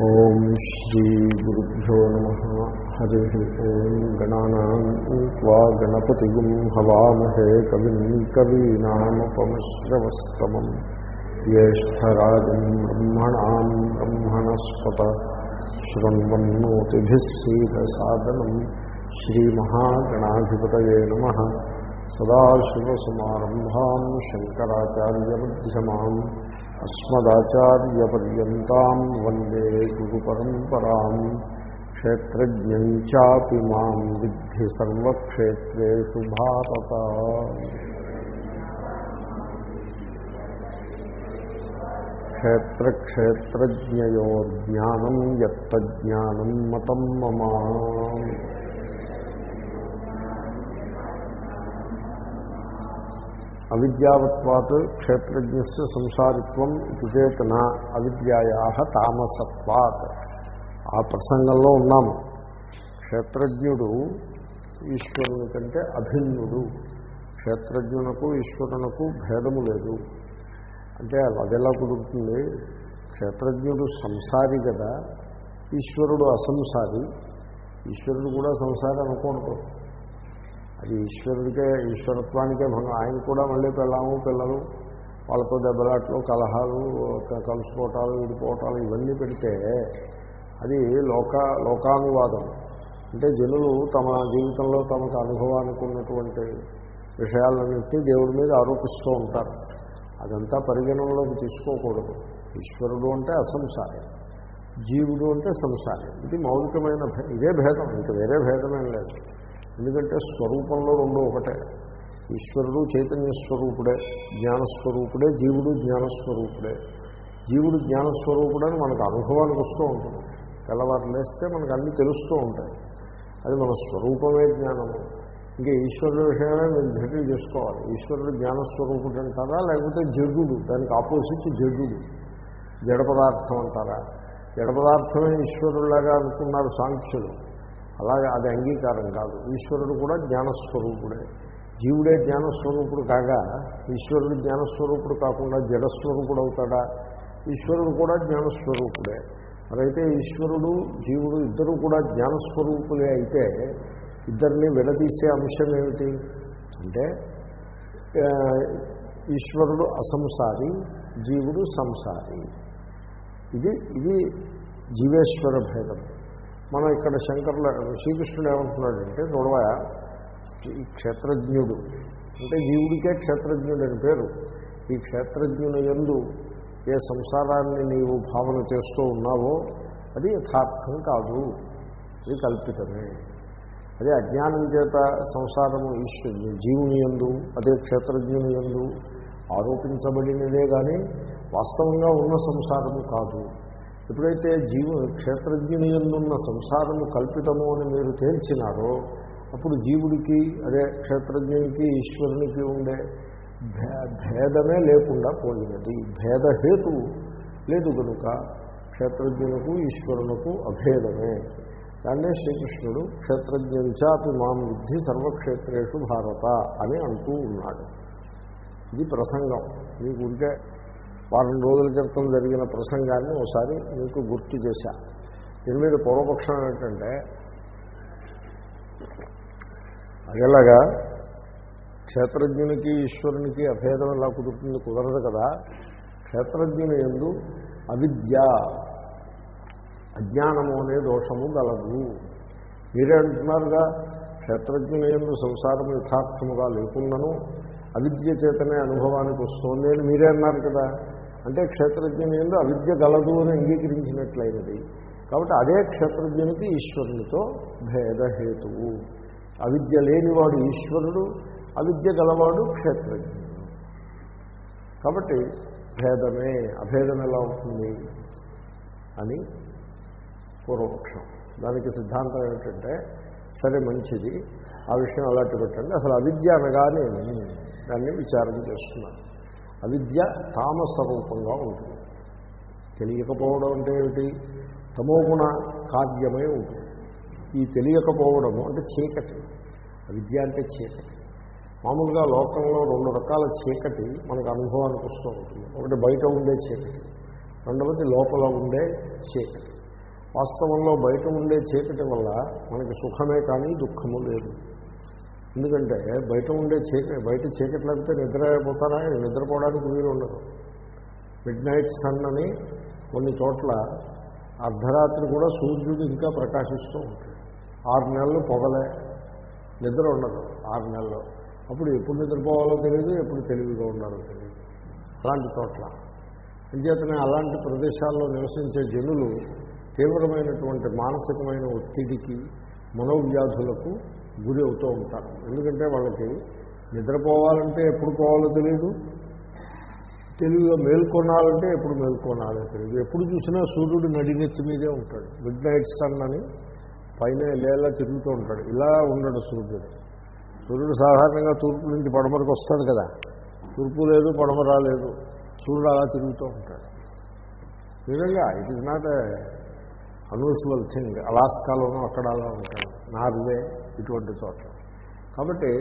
ఓం శ్రీ గురుభ్యో నమః. హరి ఓం. గణానాం త్వా గణపతిగుం హవామహే కవిం కవీనాముపమశ్రవస్తమం జ్యేష్ఠరాజం బ్రహ్మణాం బ్రహ్మణస్పత శృణ్వన్నోతిభిः సీదసాదనం. శ్రీమహాగణాధిపతయే నమః. సదాశివసమారంభాం శంకరాచార్యమధ్యమాం అస్మదాచార్యపర్యంతాం వందే గురుపరంపరాం. క్షేత్రజ్ఞం చాపి మాం విద్ధి సర్వక్షేత్రేషు భారత. క్షేత్రక్షేత్రజ్ఞయోర్జ్ఞానం యత్తజ్ఞానం మతం మమ. అవిద్యావత్వాత్ క్షేత్రజ్ఞస్య సంసారిత్వం ఇది చేతన అవిద్యాయాః తామసత్వాత్. ఆ ప్రసంగంలో ఉన్నాము. క్షేత్రజ్ఞుడు ఈశ్వరుని కంటే అభిన్నుడు. క్షేత్రజ్ఞునకు ఈశ్వరునకు భేదము లేదు. అంటే అదెలా కుదురుతుంది? క్షేత్రజ్ఞుడు సంసారి కదా, ఈశ్వరుడు అసంసారి. ఈశ్వరుడు కూడా సంసారి అనుకోండి, అది ఈశ్వరుడికే, ఈశ్వరత్వానికే భంగం. ఆయన కూడా మళ్ళీ పిల్లలు వాళ్ళతో దెబ్బలాట్లు, కలహాలు, కలుసుకోవటాలు, విడిపోవటాలు ఇవన్నీ పెడితే అది లోకానువాదం. అంటే జనులు తమ జీవితంలో తమకు అనుభవానికి ఉన్నటువంటి విషయాలన్నింటినీ దేవుడి మీద ఆరోపిస్తూ ఉంటారు. అదంతా పరిగణనలోకి తీసుకోకూడదు. ఈశ్వరుడు అంటే అసంసారి, జీవుడు అంటే సంసారి. ఇది మౌలికమైన ఇదే భేదం, ఇంకా వేరే భేదమేం లేదు. ఎందుకంటే స్వరూపంలో రెండు ఒకటే. ఈశ్వరుడు చైతన్య స్వరూపుడే, జ్ఞానస్వరూపుడే. జీవుడు జ్ఞానస్వరూపుడే. జీవుడు జ్ఞానస్వరూపుడని మనకు అనుభవానికి వస్తూ ఉంటుంది. తెల్లవారు లేస్తే మనకు అన్నీ తెలుస్తూ ఉంటాయి. అది మన స్వరూపమే జ్ఞానము. ఇంకా ఈశ్వరుడు విషయమే మీరు ధృతి చేసుకోవాలి. ఈశ్వరుడు జ్ఞానస్వరూపుడు అంటారా, లేకపోతే జడుడు, దానికి ఆపోజిట్ జడుడు, జడ పదార్థం అంటారా? జడ పదార్థమే ఈశ్వరులాగా అనుకున్నారు సాంఖ్యులు. అలాగే అది అంగీకారం కాదు. ఈశ్వరుడు కూడా జ్ఞానస్వరూపుడే. జీవుడే జ్ఞానస్వరూపుడు కాగా ఈశ్వరుడు జ్ఞానస్వరూపుడు కాకుండా జడస్వరూపుడు అవుతాడా? ఈశ్వరుడు కూడా జ్ఞానస్వరూపుడే. మరైతే ఈశ్వరుడు జీవుడు ఇద్దరు కూడా జ్ఞానస్వరూపులే అయితే ఇద్దరిని విడదీసే అంశం ఏమిటి అంటే, ఈశ్వరుడు అసంసారి, జీవుడు సంసారి. ఇది జీవేశ్వర భేదం. మనం ఇక్కడ శ్రీకృష్ణుడు ఏమంటున్నాడంటే, చూడవ, ఈ క్షేత్రజ్ఞుడు అంటే జీవుడికే క్షేత్రజ్ఞుడు అని పేరు. ఈ క్షేత్రజ్ఞుని యందు ఏ సంసారాన్ని నీవు భావన చేస్తూ ఉన్నావో అది యథార్థం కాదు, అది కల్పితమే. అదే అజ్ఞానం చేత సంసారము ఈశ్వరుని జీవుని యందు, అదే క్షేత్రజ్ఞుని యందు ఆరోపించబడినదే కానీ వాస్తవంగా ఉన్న సంసారము కాదు. ఎప్పుడైతే క్షేత్రజ్ఞుని యందున్న సంసారము కల్పితము అని మీరు తేల్చినారో అప్పుడు జీవుడికి, అదే క్షేత్రజ్ఞునికి, ఈశ్వరునికి ఉండే భేదమే లేకుండా పోయినది. భేదహేతువు లేదు కనుక క్షేత్రజ్ఞులకు ఈశ్వరునకు అభేదమే. దాన్నే శ్రీకృష్ణుడు క్షేత్రజ్ఞంచాపి మాం విద్ధి సర్వక్షేత్రేషు భారత అని అంటూ ఉన్నాడు. ఇది ప్రసంగం. మీకు ఉంటే వారం రోజుల క్రితం జరిగిన ప్రసంగాన్ని ఒకసారి మీకు గుర్తు చేశా. దీని మీద పూర్వపక్షం ఏంటంటే, అదేలాగా క్షేత్రజ్ఞునికి ఈశ్వరునికి అభేదం ఎలా కుదురుతుంది? కుదరదు కదా. క్షేత్రజ్ఞుని యందు అవిద్య, అజ్ఞానము అనే దోషము గలదు. మీరే అంటున్నారుగా, క్షేత్రజ్ఞుని యందు సంసారము యథార్థముగా లేకుండాను అవిద్య చేతనే అనుభవానికి వస్తుంది అని మీరే అన్నారు కదా. అంటే క్షేత్రజ్ఞుని యందు అవిద్య గలదు అని అంగీకరించినట్లయినది. కాబట్టి అదే క్షేత్రజ్ఞునికి ఈశ్వరునితో భేదహేతువు. అవిద్య లేనివాడు ఈశ్వరుడు, అవిద్య గలవాడు క్షేత్రజ్ఞుడు. కాబట్టి భేదమే. అభేదం ఎలా అవుతుంది అని పూర్వపక్షం. దానికి సిద్ధాంతం ఏమిటంటే, సరే మంచిది, ఆ విషయం అలాంటి పెట్టండి. అసలు అవిద్య అనగానే దాన్ని విచారణ చేస్తున్నారు. అవిద్య తామస రూపంగా ఉంటుంది. తెలియకపోవడం అంటే ఏమిటి? తమోగుణ కార్యమై ఉంటుంది. ఈ తెలియకపోవడము అంటే చీకటి. అవిద్య అంటే చీకటి. మామూలుగా లోకంలో రెండు రకాల చీకటి మనకు అనుభవానికి వస్తూ ఉంటుంది. ఒకటి బయట ఉండే చీకటి, రెండవది లోపల ఉండే చీకటి. వాస్తవంలో బయట ఉండే చీకటి వల్ల మనకి సుఖమే కానీ దుఃఖము లేదు. ఎందుకంటే బయట ఉండే బయట చీకటి లేకపోతే నిద్రపోతారా? నిద్రపోవడానికి వీలు ఉండదు. మిడ్ నైట్ సన్ అని కొన్ని చోట్ల అర్ధరాత్రి కూడా సూర్యుడు ఇంకా ప్రకాశిస్తూ ఉంటాడు. 6 నెలలు పొగలే, నిద్ర ఉండదు 6 నెలలు. అప్పుడు ఎప్పుడు నిద్రపోవాలో తెలియదు, ఎప్పుడు తెలివిగా ఉండాలో తెలియదు. అలాంటి చోట్ల అంచేతనే అలాంటి ప్రదేశాల్లో నివసించే జనులు తీవ్రమైనటువంటి మానసికమైన ఒత్తిడికి, మనోవ్యాధులకు గురి అవుతూ ఉంటారు. ఎందుకంటే వాళ్ళకి నిద్రపోవాలంటే ఎప్పుడు పోవాలో తెలియదు, తెలివిగా మేల్కొనాలంటే ఎప్పుడు మేల్కొనాలో తెలియదు. ఎప్పుడు చూసినా సూర్యుడు నడినెత్తి మీదే ఉంటాడు. మిడ్ నైట్ సన్ అని పైన లేలా తిరుగుతూ ఉంటాడు. ఇలా ఉండడు సూర్యుడు. సూర్యుడు సాధారణంగా తూర్పు నుంచి పడమరకు వస్తాడు కదా, తూర్పు లేదు పడమర లేదు, సూర్యుడు అలా తిరుగుతూ ఉంటాడు. నిజంగా it is not a unusual thing. అలాస్కాలోనూ అక్కడ అలా ఉంటాడు, నార్వే ఇటువంటి చోట్ల. కాబట్టి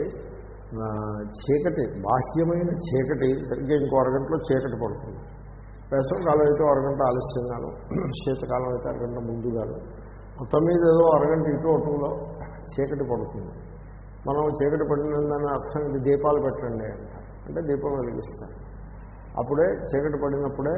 చీకటి, బాహ్యమైన చీకటి సరిగ్గా ఇంకో అరగంటలో చీకటి పడుతుంది. వేసవికాలం అయితే అరగంట ఆలస్యంగాను, శీతకాలం అయితే అరగంట ముందుగాను, మొత్తం మీద ఏదో అరగంట ఇటు అటులో చీకటి పడుతుంది. మనం చీకటి పడినందని అర్థం ఇది దీపాలు పెట్టండి అంటారు. అంటే దీపం వెలిగిస్తాం. అప్పుడే చీకటి పడినప్పుడే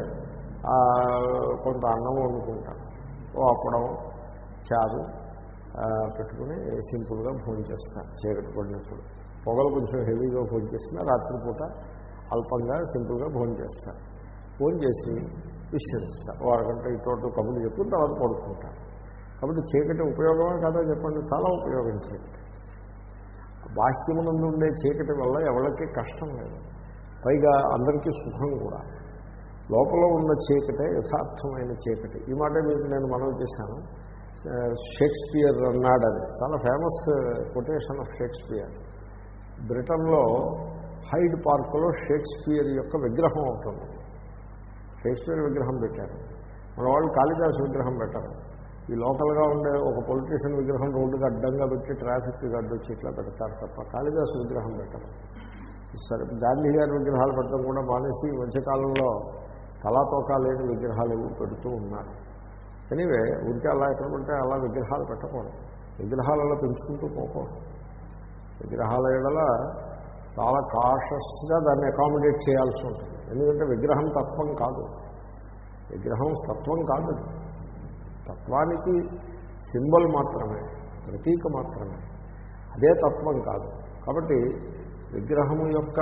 కొంత అన్నం వండుకుంటాం, అప్పడం చారు పెట్టుకుని సింపుల్గా భోజనం చేస్తాను. చీకటి పడినప్పుడు పొగలు కొంచెం హెవీగా భోజనం చేస్తున్నా, రాత్రిపూట అల్పంగా సింపుల్గా భోజనం చేస్తాను. భోజనం చేసి విశ్రమిస్తాను. ఓ అరగంట ఇటు కబుర్లు చెప్పుకుని తర్వాత పడుకుంటాను. కాబట్టి చీకటి ఉపయోగమే కదా చెప్పండి? చాలా ఉపయోగం చీకటి. బాహ్యమునందు ఉండే చీకటి వల్ల ఎవరికి కష్టం లేదు, పైగా అందరికీ సుఖం కూడా. లోపల ఉన్న చీకటే యథార్థమైన చీకటి. ఈ మాట మీకు నేను మనవి చేశాను. షేక్స్పియర్ అన్నాడని, చాలా ఫేమస్ కొటేషన్ ఆఫ్ షేక్స్పియర్. బ్రిటన్లో హైడ్ పార్క్లో షేక్స్పియర్ యొక్క విగ్రహం ఉంటుంది. షేక్స్పియర్ విగ్రహం పెట్టారు. మన వాళ్ళు కాళిదాసు విగ్రహం పెట్టారు. ఈ లోకల్గా ఉండే ఒక పొలిటీషియన్ విగ్రహం రోడ్డుకి అడ్డంగా పెట్టి ట్రాఫిక్కి అడ్డొచ్చి ఇట్లా పెడతారు తప్ప కాళిదాసు విగ్రహం పెట్టరు. సరే, గాంధీ గారి విగ్రహాలు పెట్టడం కూడా మానేసి ఈ మధ్యకాలంలో తలాతోకా లేని విగ్రహాలు పెడుతూ ఉన్నారు. ఎనీవే, ఉంటే అలా ఎక్కడ పడితే అలా విగ్రహాలు పెట్టకూడదు. విగ్రహాలలో పెంచుకుంటూ పోకూడదు. విగ్రహాల ఎడల చాలా కాషస్గా దాన్ని అకామిడేట్ చేయాల్సి ఉంటుంది. ఎందుకంటే విగ్రహం తత్వం కాదు, విగ్రహం తత్వం కాదు. తత్వానికి సింబల్ మాత్రమే, ప్రతీక మాత్రమే, అదే తత్వం కాదు. కాబట్టి విగ్రహము యొక్క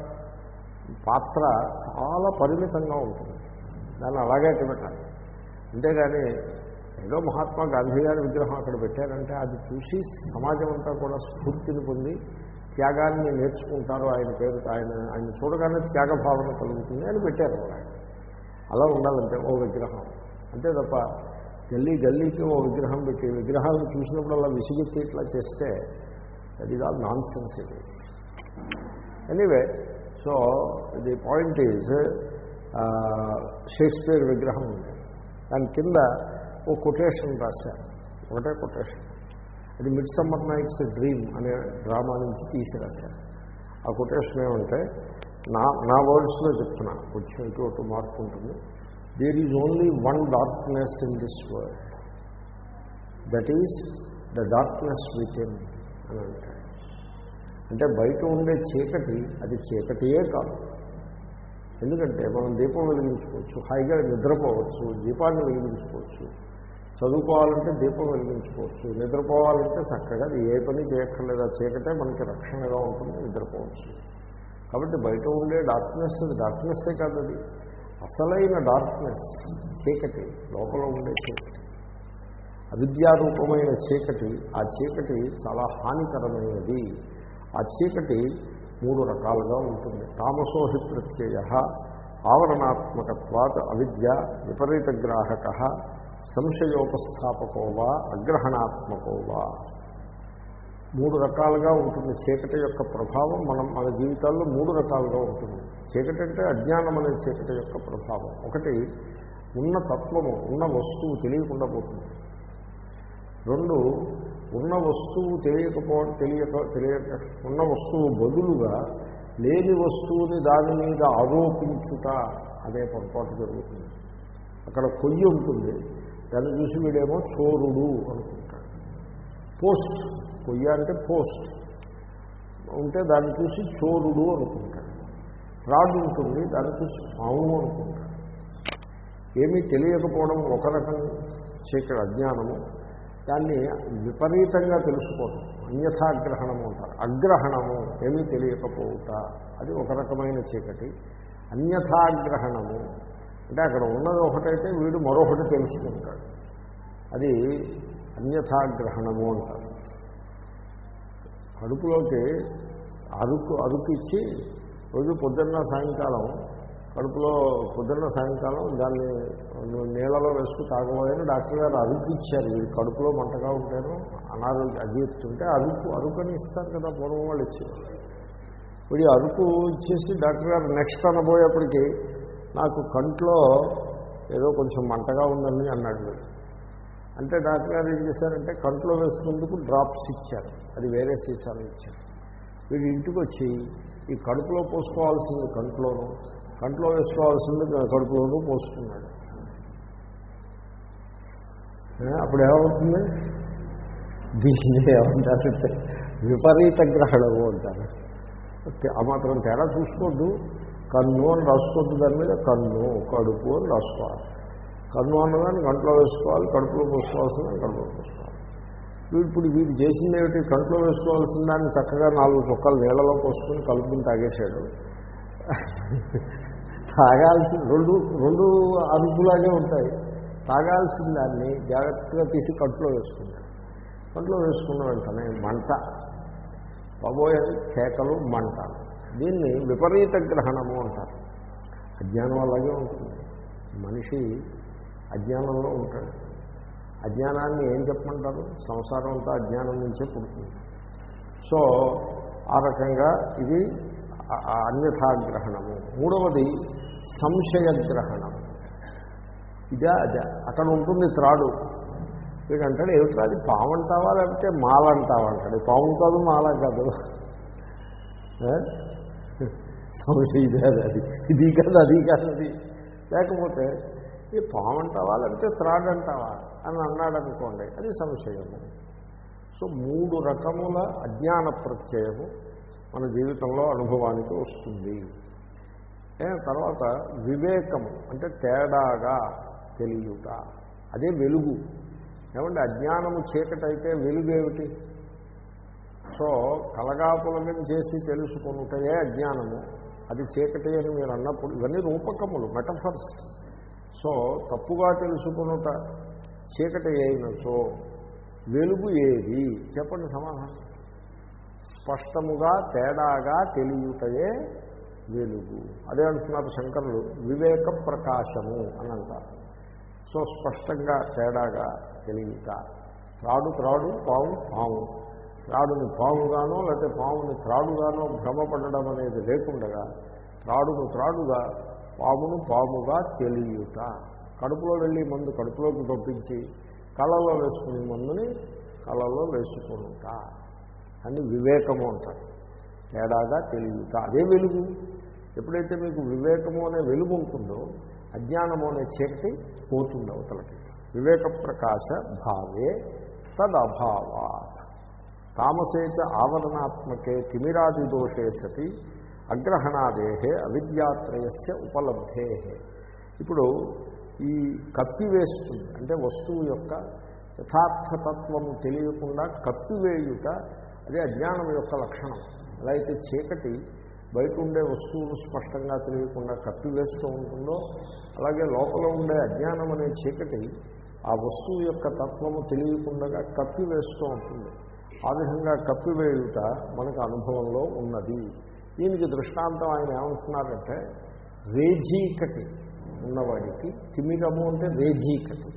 పాత్ర చాలా పరిమితంగా ఉంటుంది. దాన్ని అలాగే పెట్టాలి. అంతేగాని ఏదో మహాత్మా గాంధీ గారి విగ్రహం అక్కడ పెట్టారంటే అది చూసి సమాజం అంతా కూడా స్ఫూర్తిని పొంది త్యాగాన్ని నేర్చుకుంటారు. ఆయన పేరు ఆయన చూడగానే త్యాగ భావన కలుగుతుంది అని పెట్టారు. అలా ఉండాలంటే ఓ విగ్రహం అంతే తప్ప గల్లీకి ఓ విగ్రహం పెట్టి విగ్రహాలను చూసినప్పుడు అలా విసిగెత్తి ఇట్లా చేస్తే that is all nonsense. It is anyway. So the point is Shakespeare విగ్రహం ఉంది. దాని కింద ఓ కొటేషన్ రాశారు, ఒకటే కొటేషన్. అది మిడ్ సమ్మర్ నైట్స్ డ్రీమ్ అనే డ్రామా నుంచి తీసి రాశారు. ఆ కొటేషన్ ఏమంటే, నా వర్డ్స్లో చెప్తున్నా, కొంచెం ఇటు మార్పు ఉంటుంది. There is only one darkness in this world, that is the darkness within అని అంటాడు. అంటే బయట ఉండే చీకటి అది చీకటియే కాదు. ఎందుకంటే మనం దీపం వెలిగించుకోవచ్చు, హాయిగా నిద్రపోవచ్చు, దీపాన్ని వెలిగించుకోవచ్చు, చదువుకోవాలంటే దీపం వెలిగించుకోవచ్చు, నిద్రపోవాలంటే చక్కగా ఏ పని చేయక్కర్లేదు. ఆ చీకటే మనకి రక్షణగా ఉంటుంది, నిద్రపోవచ్చు. కాబట్టి బయట ఉండే డార్క్నెస్ అది డార్క్నెస్సే కాదు, అది అసలైన డార్క్నెస్ చీకటి, లోపల ఉండే చీకటి, అవిద్యారూపమైన చీకటి. ఆ చీకటి చాలా హానికరమైనది. ఆ చీకటి 3 రకాలుగా ఉంటుంది. తామసోహి ప్రత్యయ ఆవరణాత్మకత్వాత్ అవిద్య విపరీతగ్రాహక సంశయోపస్థాపకోవా అగ్రహణాత్మకోవా. 3 రకాలుగా ఉంటుంది చీకటి యొక్క ప్రభావం. మన జీవితాల్లో 3 రకాలుగా ఉంటుంది. చీకటి అంటే అజ్ఞానం అనే చీకటి యొక్క ప్రభావం. ఒకటి, ఉన్న తత్వము, ఉన్న వస్తువు తెలియకుండా పోతుంది. 2, ఉన్న వస్తువు తెలియక ఉన్న వస్తువు బదులుగా లేని వస్తువుని దాని మీద ఆరోపించుట అనే పొరపాటు జరుగుతుంది. అక్కడ కొయ్యి ఉంటుంది, దాన్ని చూసి వీడేమో చోరుడు అనుకుంటాడు. పోస్ట్, కొయ్య అంటే పోస్ట్ ఉంటే దాన్ని చూసి చోరుడు అనుకుంటాడు. త్రాడు ఉంటుంది, దాన్ని చూసి పాము అనుకుంటాడు. ఏమీ తెలియకపోవడం ఒక రకం చీకటి అజ్ఞానము. దాన్ని విపరీతంగా తెలుసుకోవడం అన్యథాగ్రహణము అంటారు. అగ్రహణము ఏమీ తెలియకపోవుట, అది ఒక రకమైన చీకటి. అన్యథాగ్రహణము అంటే అక్కడ ఉన్నది ఒకటైతే వీడు మరొకటి తెలుసుకుంటాడు, అది అన్యథాగ్రహణము అంటారు. కడుపులోకి అరుకు ఇచ్చి రోజు పొద్దున్న సాయంకాలం కడుపులో పొద్దున్న సాయంకాలం దాన్ని నీళ్ళలో వేసుకు తాగబోయని డాక్టర్ గారు అరుకు ఇచ్చారు. వీడు కడుపులో మంటగా ఉంటాను అనారోగ్య అజీర్తుంటే అరుకని ఇస్తారు కదా పూర్వం వాళ్ళు ఇచ్చారు. వీడి అరుకు ఇచ్చేసి డాక్టర్ గారు నెక్స్ట్ అనబోయేప్పటికీ నాకు కంట్లో ఏదో కొంచెం మంటగా ఉందని అన్నాడు వీడు. అంటే డాక్టర్ గారు ఏం చేశారంటే కంట్లో వేసుకునేందుకు డ్రాప్స్ ఇచ్చారు, అది వేరే సీసాలు ఇచ్చారు. వీడు ఇంటికి వచ్చి ఈ కడుపులో పోసుకోవాల్సింది కంట్లోనూ, కంట్లో వేసుకోవాల్సింది కడుపులోనూ పోసుకున్నాడు. అప్పుడు ఏమవుతుంది? దీన్ని ఏమంటారంటే విపరీత గ్రహణము అంటారు. ఆ మాత్రం తేడా చూసుకోవద్దు. కన్ను అని రాసుకోవద్దు, దాని మీద కన్ను కడుపు అని రాసుకోవాలి. కన్ను అన్నదాన్ని కంట్లో వేసుకోవాలి, కడుపులో పోసుకోవాల్సింది కడుపులో పోసుకోవాలి. ఇప్పుడు వీడు చేసింది ఏమిటి? కంట్లో వేసుకోవాల్సిన దాన్ని చక్కగా 4 చుక్కలు నీళ్ళలో పోసుకొని కలుపుకుని తాగేశాడు. తాగాల్సిన రెండు అరుపులాగే ఉంటాయి. తాగాల్సిన దాన్ని జాగ్రత్తగా తీసి కంట్లో వేసుకున్నాడు. కంట్లో వేసుకున్న వెంటనే మంట, పబోయే కేకలు, మంట. దీన్ని విపరీత గ్రహణము అంటారు. అజ్ఞానం అలాగే ఉంటుంది. మనిషి అజ్ఞానంలో ఉంటాడు. అజ్ఞానాన్ని ఏం చెప్పమంటారు? సంసారం అంతా అజ్ఞానం నుంచే పుడుతుంది. సో ఆ రకంగా ఇది అన్యథాగ్రహణము. మూడవది సంశయగ్రహణము. ఇదే అదే అక్కడ ఉంటుంది త్రాడు. వీడంటాడు ఏమిట్రా అది పాము అంటావా లేకపోతే మాల అంటావా అంటాడు. పాము కాదు, మాల కాదు, సంశయం ఇదే, అది ఇది కాదు, అది కాదు, అది. లేకపోతే ఈ పాము అంటావా లేకపోతే త్రాడు అంటావా అని అన్నాడు అనుకోండి, అది సంశయము. సో 3 రకముల అజ్ఞాన ప్రత్యయము మన జీవితంలో అనుభవానికి వస్తుంది. తర్వాత వివేకము అంటే తేడాగా తెలియుట, అదే వెలుగు. ఏమంటే అజ్ఞానము చీకటైతే వెలుగు ఏమిటి? సో కలగాపులగం చేసి తెలుసుకున్నటే అజ్ఞానము, అది చీకటి అని మీరు అన్నప్పుడు ఇవన్నీ రూపకములు, మెటఫర్స్. సో తప్పుగా తెలుసుకున్నట చీకటి అయినచో వెలుగు ఏది చెప్పండి సమాధానం. స్పష్టముగా తేడాగా తెలియుటయే వెలుగు. అదే అంటున్నారు శంకరులు, వివేక ప్రకాశము అని అంటారు. సో స్పష్టంగా తేడాగా తెలియట. త్రాడు త్రాడు, పాము పాము, త్రాడుని పాముగానో లేకపోతే పాముని త్రాడుగానో భ్రమపడడం అనేది లేకుండగా త్రాడును త్రాడుగా, పామును పాముగా తెలియట. కడుపులో వెళ్ళి మందు కడుపులోకి పంపించి కళ్ళలో వేసుకునే మందుని కళ్ళలో వేసుకుంటా అని వివేకము అంటారు. తేడాగా తెలియట, అదే వెలుగు. ఎప్పుడైతే మీకు వివేకము అనే వెలుగు ఉంటుందో అజ్ఞానము అనే చీకటి పోతుంది అవతలకి. వివేక ప్రకాశ భావే తదభావాత్ తామసేచ ఆవరణాత్మకే తిమిరాది దోషే సతి అగ్రహణాదేహే అవిద్యాత్రయస్య ఉపలబ్ధే. ఇప్పుడు ఈ కప్పివేస్తుంది అంటే వస్తువు యొక్క యథార్థతత్వము తెలియకుండా కప్పివేయుట, అదే అజ్ఞానం యొక్క లక్షణం. ఎలా అయితే చీకటి బయట ఉండే వస్తువులు స్పష్టంగా తెలియకుండా కప్పివేస్తూ ఉంటుందో, అలాగే లోపల ఉండే అజ్ఞానం అనే చీకటి ఆ వస్తువు యొక్క తత్వము తెలియకుండా కప్పివేస్తూ ఉంటుంది. ఆ విధంగా కప్పివేయుట మనకు అనుభవంలో ఉన్నది. దీనికి దృష్టాంతం ఆయన ఏమంటున్నారంటే, రేజీకటి ఉన్నవాడికి, తిమిరము అంటే రేజీకటి.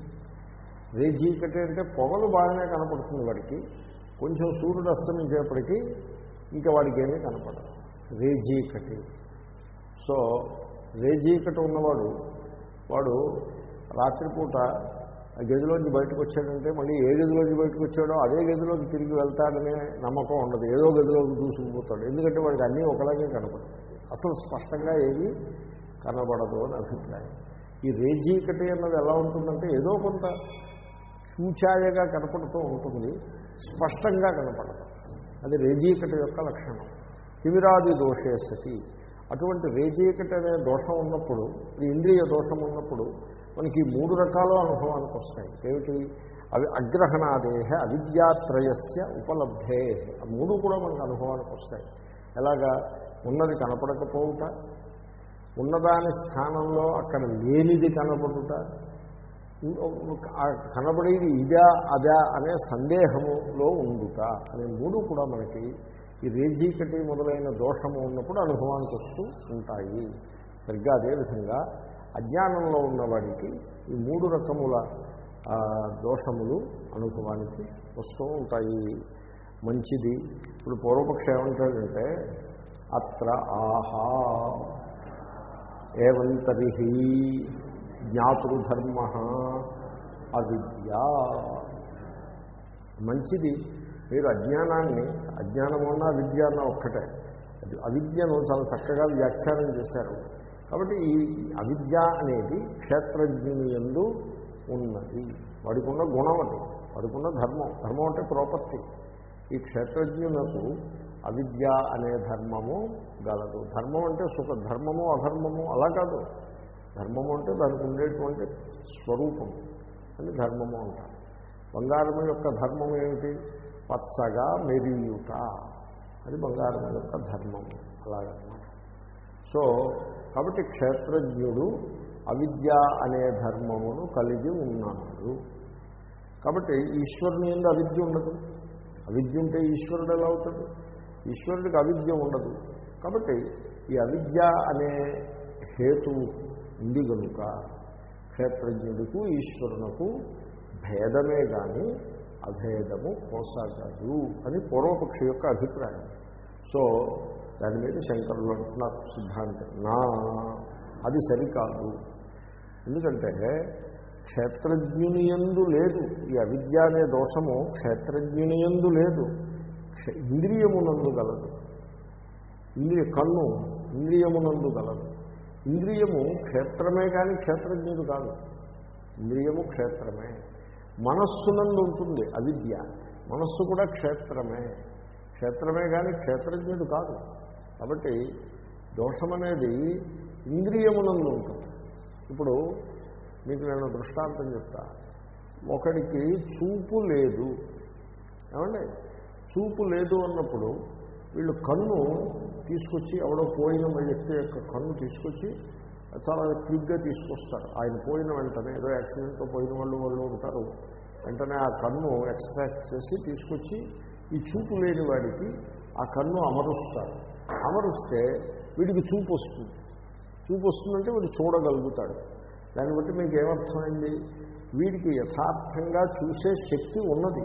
రేజీకటి అంటే పొగలు బాగానే కనపడుతుంది వాడికి, కొంచెం సూర్యుడు అస్తమించేప్పటికీ ఇంకా వాడికి ఏమీ కనపడదు. రేజీకటి. సో రేజీకటి ఉన్నవాడు వాడు రాత్రిపూట ఆ గదిలోంచి బయటకు వచ్చాడంటే మళ్ళీ ఏ గదిలోంచి బయటకు వచ్చాడో అదే గదిలోకి తిరిగి వెళ్తాడనే నమ్మకం ఉండదు. ఏదో గదిలోకి దూసుకుపోతాడు. ఎందుకంటే వాడికి అన్నీ ఒకలాగే కనపడతాయి. అసలు స్పష్టంగా ఏది కనబడదు అని అభిప్రాయం. ఈ రేజీకటి అన్నది ఎలా ఉంటుందంటే ఏదో కొంత చూచాయగా కనపడుతూ ఉంటుంది, స్పష్టంగా కనపడదు. అది రేజీకటి యొక్క లక్షణం. తిమిరాది దోషే సతి, అటువంటి రేజీకటి అనే దోషం ఉన్నప్పుడు, ఇంద్రియ దోషం ఉన్నప్పుడు మనకి 3 రకాల అనుభవానికి వస్తాయి. ఏమిటి? అవి అగ్రహణాదేహ అవిద్యాత్రయస్య ఉపలబ్ధే. ఆ 3 కూడా మనకు అనుభవానికి వస్తాయి. ఎలాగా? ఉన్నది కనపడకపోవుట, ఉన్నదాని స్థానంలో అక్కడ లేనిది కనపడుట, కనబడేది ఇదా అదా అనే సందేహములో ఉండుట అనే 3 కూడా మనకి ఈ రేజీకటి మొదలైన దోషము ఉన్నప్పుడు అనుభవానికి వస్తూ ఉంటాయి. సరిగ్గా అదేవిధంగా అజ్ఞానంలో ఉన్నవాడికి ఈ 3 రకముల దోషములు అనుభవానికి వస్తూ ఉంటాయి. మంచిది. ఇప్పుడు పూర్వపక్షం ఏమంటాడంటే అత్ర ఆహా ఏవంతరిహి జ్ఞాతృధర్మ అవిద్య. మంచిది. మీరు అజ్ఞానాన్ని, అజ్ఞానమున్న అవిద్య అన్న ఒక్కటే, అవిద్యను చాలా చక్కగా వ్యాఖ్యానం చేశారు. కాబట్టి ఈ అవిద్య అనేది క్షేత్రజ్ఞుని యందు ఉన్నది. వాడికున్న గుణం అది, వాడికున్న ధర్మం. ధర్మం అంటే ప్రాపర్టీ. ఈ క్షేత్రజ్ఞునకు అవిద్య అనే ధర్మము గలదు. ధర్మం అంటే సుఖ, ధర్మము అధర్మము అలా కాదు. ధర్మము అంటే దానికి ఉండేటువంటి స్వరూపం అని ధర్మము అంటారు. బంగారం యొక్క ధర్మం ఏమిటి? పచ్చగా మెరియుట. అది బంగారం యొక్క ధర్మము. అలాగన్నమాట. సో కాబట్టి క్షేత్రజ్ఞుడు అవిద్య అనే ధర్మమును కలిగి ఉన్నాడు. కాబట్టి ఈశ్వరుని యందు అవిద్య ఉండదు. అవిద్య ఉంటే ఈశ్వరుడు ఎలా అవుతాడు? ఈశ్వరుడికి అవిద్య ఉండదు. కాబట్టి ఈ అవిద్య అనే హేతువు ఉంది కనుక క్షేత్రజ్ఞుడికి ఈశ్వరునకు భేదమే కానీ అభేదము కొనసాగదు అని పూర్వపక్షి యొక్క అభిప్రాయం. సో దాని మీద శంకరులు అంటున్నారు సిద్ధాంతం, నా అది సరికాదు. ఎందుకంటే క్షేత్రజ్ఞుని యందు లేదు. ఈ అవిద్య అనే దోషము క్షేత్రజ్ఞుని యందు లేదు, ఇంద్రియమునందు గలదు. కన్ను ఇంద్రియమునందు గలదు. ఇంద్రియము క్షేత్రమే కానీ క్షేత్రజ్ఞుడు కాదు. ఇంద్రియము క్షేత్రమే. మనస్సునందు ఉంటుంది అవిద్య. మనస్సు కూడా క్షేత్రమే. క్షేత్రమే కానీ క్షేత్రజ్ఞుడు కాదు. కాబట్టి దోషం అనేది ఇంద్రియమునందు ఉంటుంది. ఇప్పుడు మీకు నేను దృష్టాంతం చెప్తా. ఒకడికి చూపు లేదు, ఏమండి? చూపు లేదు అన్నప్పుడు వీళ్ళు కన్ను తీసుకొచ్చి, ఎవడో పోయిన వ్యక్తి యొక్క కన్ను తీసుకొచ్చి చాలా క్విక్గా తీసుకొస్తారు. ఆయన పోయిన వెంటనే, ఏదో యాక్సిడెంట్తో పోయిన వాళ్ళు ఉంటారు, వెంటనే ఆ కన్ను ఎక్స్ట్రాక్ట్ చేసి తీసుకొచ్చి ఈ చూపు లేని వాడికి ఆ కన్ను అమరుస్తారు. అమరుస్తే వీడికి చూపు వస్తుంది. చూపు వస్తుందంటే వీడు చూడగలుగుతాడు. దాన్ని బట్టి మీకు ఏమర్థమైంది? వీడికి యథార్థంగా చూసే శక్తి ఉన్నది.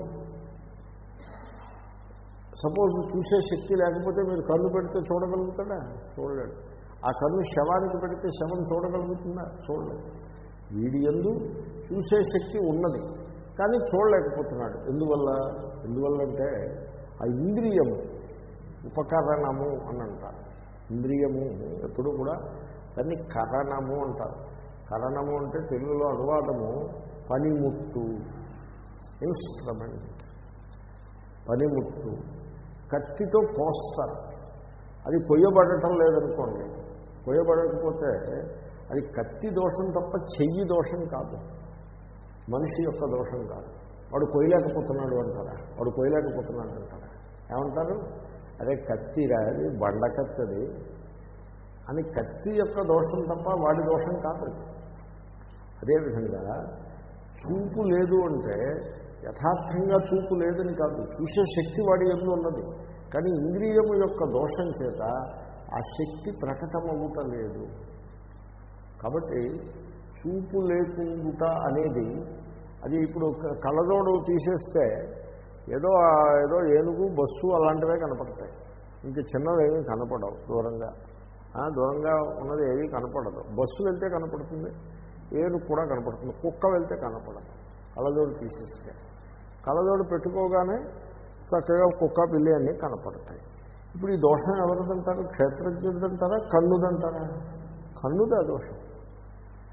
సపోజ్ చూసే శక్తి లేకపోతే మీరు కన్ను పెడితే చూడగలుగుతాడా? చూడలేడు. ఆ కన్ను శవానికి పెడితే శవం చూడగలుగుతుందా? చూడలేదు. వీడి యందు చూసే శక్తి ఉన్నది కానీ చూడలేకపోతున్నాడు. ఎందువల్లంటే ఆ ఇంద్రియము ఉపకరణము అని అంటారు. ఇంద్రియము ఎప్పుడు కూడా దాన్ని కరణము అంటారు. కరణము అంటే తెలుగులో అనువాదము పనిముట్టు, ఇన్స్ట్రుమెంట్. పనిముట్టు కత్తితో కోస్తారు. అది కొయ్యబడటం లేదనుకోండి, కొయ్యబడకపోతే అది కత్తి దోషం తప్ప చెయ్యి దోషం కాదు, మనిషి యొక్క దోషం కాదు. వాడు కొయ్యలేకపోతున్నాడు అంటారా? వాడు కొయ్యలేకపోతున్నాడు అంటారా? ఏమంటారు? అదే కత్తిరా, అది బండ కత్తిది అని. కత్తి యొక్క దోషం తప్ప వాడి దోషం కాదు. అదేవిధంగా చూపు లేదు అంటే యథార్థంగా చూపు లేదని కాదు, చూసే శక్తి వాడి యందు ఉన్నది. కానీ ఇంద్రియము యొక్క దోషం చేత ఆ శక్తి ప్రకటమవుట లేదు. కాబట్టి చూపు లేకుండుట అనేది అది ఇప్పుడు కళ్ళజోడు తీసేస్తే ఏదో ఏనుగు, బస్సు అలాంటివే కనపడతాయి. ఇంక చిన్నవేమీ కనపడవు. దూరంగా ఉన్నది ఏమీ కనపడదు. బస్సు వెళ్తే కనపడుతుంది, ఏనుగు కూడా కనపడుతుంది, కుక్క వెళ్తే కనపడదు. కళ్ళజోడు తీసేస్తే కళ్ళజోడు పెట్టుకోగానే చక్కగా కుక్క, పిల్లి అన్నీ కనపడతాయి. ఇప్పుడు ఈ దోషం ఎవరిదంటారు? క్షేత్రజ్ఞుడిదంటారా, కన్నుదంటారా? కన్నుదా దోషం.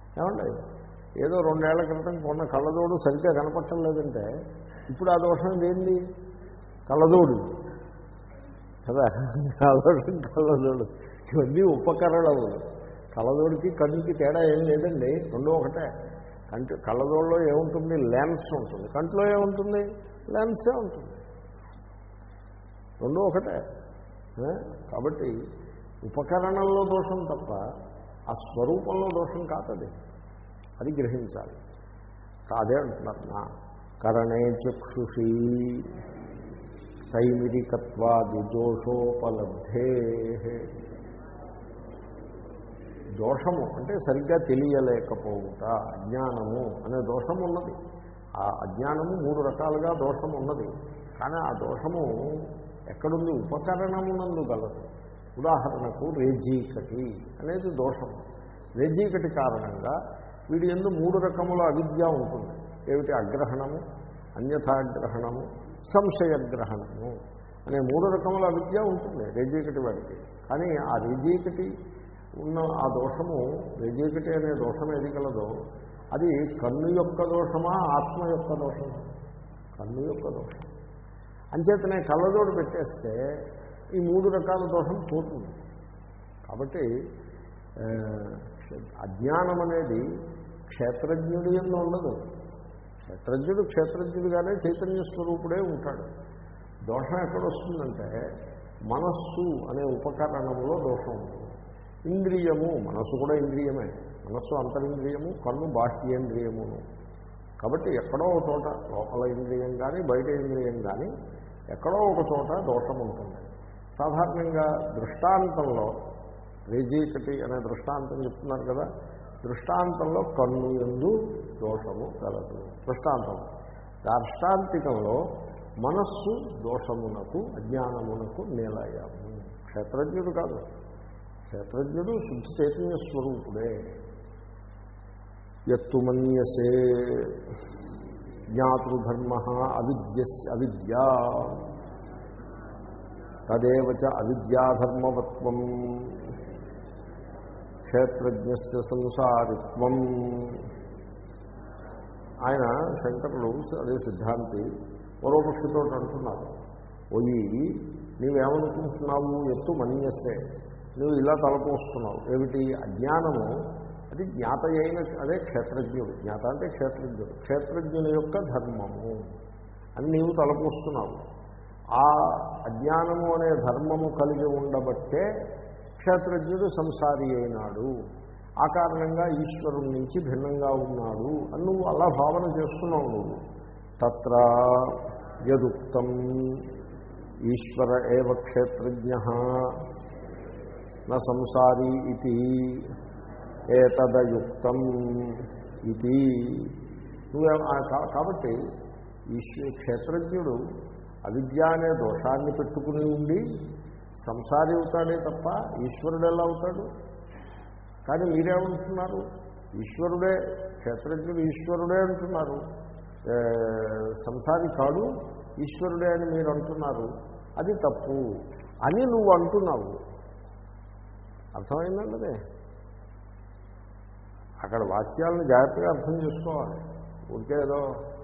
ఏమండి ఏదో 2 ఏళ్ల క్రితం కొన్న కళ్ళజోడు సరిగ్గా కనపడటం లేదంటే ఇప్పుడు ఆ దోషం ఏంటి? కళ్ళజోడు కదా, ఆ దోషం కళ్ళజోడు. ఇవన్నీ ఉపకరణలు. కళ్ళజోడికి కన్నుకి తేడా ఏం లేదండి, రెండూ ఒకటే. కళ్ళజోడులో ఏముంటుంది? లెన్స్ ఉంటుంది. కంట్లో ఏముంటుంది? లెన్సే ఉంటుంది. రెండూ ఒకటే. కాబట్టి ఉపకరణంలో దోషం తప్ప ఆ స్వరూపంలో దోషం కాదది. అది గ్రహించాలి. కాదే అంటున్నారు నా కరణే చక్షుషి తైమిరికత్వాది దోషోపలబ్ధే. దోషము అంటే సరిగ్గా తెలియలేకపోవుట, అజ్ఞానము అనే దోషం ఉన్నది. ఆ అజ్ఞానము 3 రకాలుగా దోషం ఉన్నది. కానీ ఆ దోషము ఎక్కడుంది? ఉపకరణమునందు గలదు. ఉదాహరణకు రేజీకటి అనేది దోషం. రేజీకటి కారణంగా వీడి యందు 3 రకముల అవిద్య ఉంటుంది. ఏమిటి? అగ్రహణము, అన్యథాగ్రహణము, సంశయగ్రహణము అనే 3 రకముల అవిద్య ఉంటుంది రేజీకటి వాడికి. కానీ ఆ రేజీకటి ఉన్న ఆ దోషము, రేజీకటి అనే దోషం ఏది కలదో అది కన్ను యొక్క దోషమా, ఆత్మ యొక్క దోషమా? కన్ను యొక్క దోషం. అంచేతనే కళ్ళజోడు పెట్టేస్తే ఈ 3 రకాల దోషం పోతుంది. కాబట్టి అజ్ఞానం అనేది క్షేత్రజ్ఞుడి యందు ఉండదు. క్షేత్రజ్ఞుడు క్షేత్రజ్ఞుడిగానే చైతన్య స్వరూపుడే ఉంటాడు. దోషం ఎక్కడొస్తుందంటే మనస్సు అనే ఉపకరణంలో దోషం ఉంటుంది. ఇంద్రియము, మనస్సు కూడా ఇంద్రియమే. మనస్సు అంతరింద్రియము, కన్ను బాహ్యేంద్రియమును. కాబట్టి ఎక్కడో ఒక చోట, లోపల ఇంద్రియం కానీ బయట ఇంద్రియం కానీ ఎక్కడో ఒక చోట దోషం ఉంటుంది. సాధారణంగా దృష్టాంతంలో రేజీకటి అనే దృష్టాంతం చెప్తున్నారు కదా, దృష్టాంతంలో కన్ను యందు దోషము కలదు. దార్ష్టాంతికంలో మనస్సు దోషమునకు, అజ్ఞానమునకు నిలయము. క్షేత్రజ్ఞుడు కాదు. క్షేత్రజ్ఞుడు శుద్ధ చైతన్య స్వరూపుడే. యత్తు మన్యసే జ్ఞాతృధర్మ అవిద్యా తదేవ చ అవిద్యాధర్మవత్వం క్షేత్రజ్ఞస్య సంసారిత్వం. ఆయన శంకరులు అదే సిద్ధాంతి పూర్వపక్షితో అంటున్నారు, ఓయి నీవేమనుకుంటున్నావు? ఎత్తు మన్యస్సే, నువ్వు ఇలా తలపోస్తున్నావు. ఏమిటి? అజ్ఞానము అది జ్ఞాత అయిన, అదే క్షేత్రజ్ఞుడు. జ్ఞాత అంటే క్షేత్రజ్ఞుడు, క్షేత్రజ్ఞుని యొక్క ధర్మము అని నీవు తలపోస్తున్నావు. ఆ అజ్ఞానము అనే ధర్మము కలిగి ఉండబట్టే క్షేత్రజ్ఞుడు సంసారి అయినాడు. ఆ కారణంగా ఈశ్వరుడి నుంచి భిన్నంగా ఉన్నాడు అని నువ్వు అలా భావన చేస్తున్నావు. నువ్వు తత్ర యదుక్తం ఈశ్వర ఏవ క్షేత్రజ్ఞ న సంసారీ ఇది ఏతదయుక్తం ఇది. నువ్వే కాబట్టి క్షేత్రజ్ఞుడు అవిద్య అనే దోషాన్ని పెట్టుకుని ఉండి సంసారి అవుతాడే తప్ప ఈశ్వరుడు ఎలా అవుతాడు? కానీ మీరేమంటున్నారు? ఈశ్వరుడే, క్షేత్రజ్ఞుడు ఈశ్వరుడే అంటున్నారు. సంసారి కాడు, ఈశ్వరుడే అని మీరు అంటున్నారు. అది తప్పు అని నువ్వు అంటున్నావు. అర్థమైందండి అదే. అక్కడ వాక్యాలను జాగ్రత్తగా అర్థం చేసుకోవాలి. ఉంటే ఏదో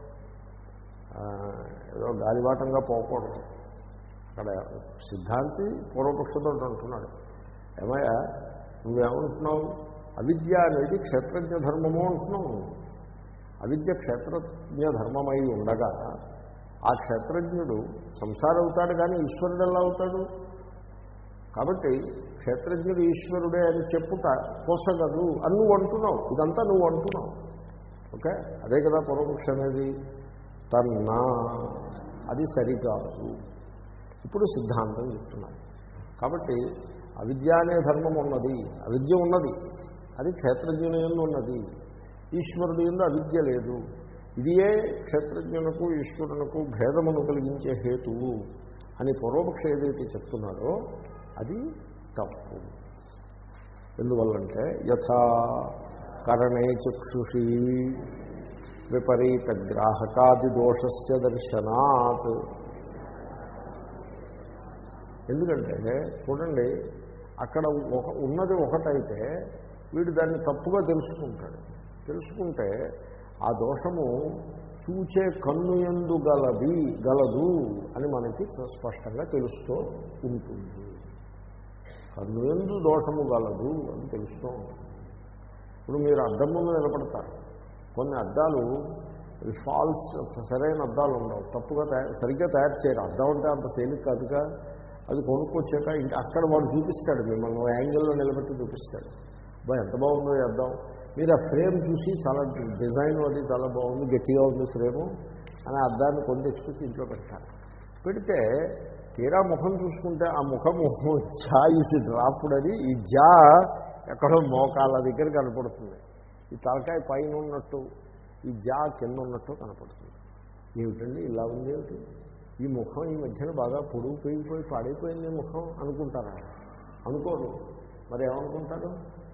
గాలివాటంగా పోకూడదు. అక్కడ సిద్ధాంతి పూర్వపక్షంతో అంటున్నాడు, ఏమయ్యా నువ్వేమంటున్నావు? అవిద్య అనేది క్షేత్రజ్ఞ ధర్మము అంటున్నావు. అవిద్య క్షేత్రజ్ఞ ధర్మమై ఉండగా ఆ క్షేత్రజ్ఞుడు సంసారం అవుతాడు, కానీ ఈశ్వరుడు ఎలా అవుతాడు? కాబట్టి క్షేత్రజ్ఞుడు ఈశ్వరుడే అని చెప్పుట పోసగదు అని నువ్వు అంటున్నావు. ఇదంతా నువ్వు అంటున్నావు. ఓకే, అదే కదా పూర్వపక్షం అనేది. తన్నా అది సరికాదు. ఇప్పుడు సిద్ధాంతం చెప్తున్నాను. కాబట్టి అవిద్య అనే ధర్మం ఉన్నది, అవిద్య ఉన్నది, అది క్షేత్రజ్ఞుని యందు ఉన్నది. ఈశ్వరుడు యందు అవిద్య లేదు. ఇదియే క్షేత్రజ్ఞులకు ఈశ్వరునకు భేదమును కలిగించే హేతువు అని పూర్వపక్ష ఏదైతే చెప్తున్నాడో అది తప్పు. ఎందువల్లంటే యథా కరణే చక్షుషి విపరీత గ్రాహకాది దోషస్య దర్శనాత్. ఎందుకంటే చూడండి, అక్కడ ఉన్నది ఒకటైతే వీడు దాన్ని తప్పుగా తెలుసుకుంటాడు. తెలుసుకుంటే ఆ దోషము చూచే కన్ను యందు గలదు అని మనకి స్పష్టంగా తెలుస్తూ ఉంటుంది. కన్ను యందు దోషము గలదు అని తెలుస్తూ ఉంటుంది. ఇప్పుడు మీరు అద్దం ముందు నిలబడతారు. కొన్ని అద్దాలు ఫాల్స్, సరైన అద్దాలు ఉండవు, తప్పుగా సరిగ్గా తయారు చేయరు. అద్దం అంటే అంత తేలిక కాదుగా. అది కొనుక్కొచ్చాక అక్కడ వాడు చూపిస్తాడు, మిమ్మల్ని యాంగిల్లో నిలబెట్టి చూపిస్తాడు. ఎంత బాగుందో ఈ అద్దం. మీరు ఆ ఫ్రేమ్ చూసి చాలా డిజైన్ అది చాలా బాగుంది, గట్టిగా ఉంది ఫ్రేము అని అద్దాన్ని కొని తెచ్చుకొచ్చి ఇంట్లో పెడతారు. పెడితే తీరా ముఖం చూసుకుంటే ఆ ముఖము జా ఇసి డ్రాఫ్డ్ అది. ఈ జా ఎక్కడో మోకాళ్ళ దగ్గర కనపడుతుంది. ఈ తలకాయ పైన ఉన్నట్టు, ఈ జా కింద ఉన్నట్టు కనపడుతుంది. ఏమిటండి ఇలా ఉంది, ఏమిటి ఈ ముఖం ఈ మధ్యన బాగా పొడుగు పెరిగిపోయి పాడైపోయింది ముఖం అనుకుంటారా? అనుకోరు. మరి ఏమనుకుంటారు?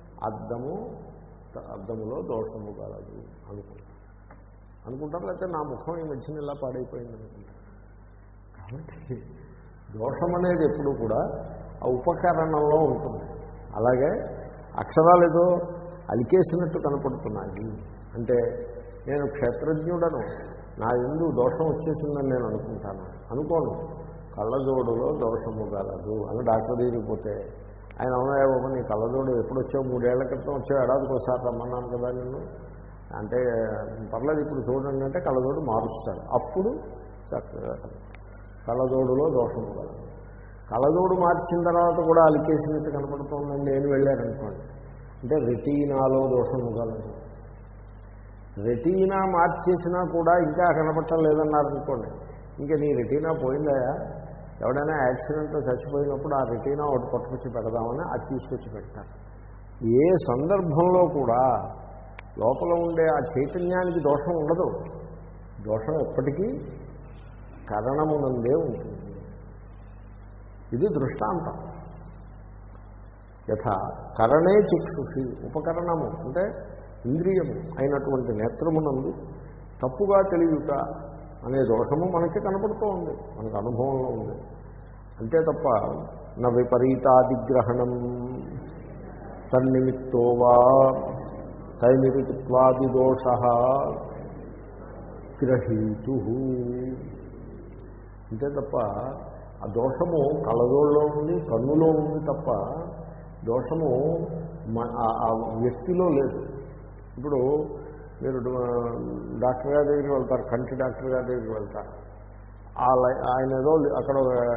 అద్దములో దోషము కలదు అనుకుంటారు. లేకపోతే నా ముఖం ఈ మధ్యన ఇలా పాడైపోయింది అనుకుంటారు. కాబట్టి దోషం అనేది ఎప్పుడు కూడా ఆ ఉపకరణంలో ఉంటుంది. అలాగే అక్షరాలు ఏదో అలికేసినట్టు కనపడుతున్నాయి అంటే నేను క్షేత్రజ్ఞుడను, నా యందు దోషం వచ్చేసిందని నేను అనుకోను. కళ్ళజోడులో దోషము గలదు అని డాక్టర్ దగ్గరికి పోతే ఆయన అవునాయా బాబు నీ కళ్ళజోడు ఎప్పుడు వచ్చావు, 3 ఏళ్ల క్రితం వచ్చావు, ఏడాదికి ఒకసారి రమ్మన్నాను కదా నిన్ను అంటే పర్లేదు ఇప్పుడు చూడండి అంటే కళ్ళజోడు మారుస్తాడు. అప్పుడు చక్కగా కళ్ళజోడులో దోషము గలదు. కళ్ళజోడు మార్చిన తర్వాత కూడా అలికేసినట్టు కనపడుతుందండి నేను వెళ్ళారనుకోండి అంటే రెటీనాలో దోషము గలదు. రెటీనా మార్చేసినా కూడా ఇంకా కనపడటం లేదన్నారనుకోండి, ఇంకా నీ రెటీనా పోయిందా? ఎవడైనా యాక్సిడెంట్లో చచ్చిపోయినప్పుడు ఆ రెటీనా ఒకటి పట్టుకొచ్చి పెడదామని అది తీసుకొచ్చి పెడతారు. ఏ సందర్భంలో కూడా లోపల ఉండే ఆ చైతన్యానికి దోషం ఉండదు. దోషం ఎప్పటికీ కరణమునందే ఉంటుంది. ఇది దృష్టాంతం. యథా కరణే చక్షుషి, ఉపకరణము అంటే ఇంద్రియము అయినటువంటి నేత్రమునందు తప్పుగా తెలియట అనే దోషము మనకి కనపడుతూ ఉంది, మనకు అనుభవంలో ఉంది. అంతే తప్ప నా విపరీతాదిగ్రహణం తన్నిమిత్తో వా తైమిరిత్వాది దోష గ్రహీతు. అంతే తప్ప ఆ దోషము కళ్ళజోళ్ళలో ఉంది, కన్నులో ఉంది తప్ప దోషము ఆ వ్యక్తిలో లేదు. ఇప్పుడు మీరు డాక్టర్ గారి దగ్గరికి వెళ్తారు, కంటి డాక్టర్ గారి దగ్గరికి వెళ్తారు. ఆయన ఏదో అక్కడ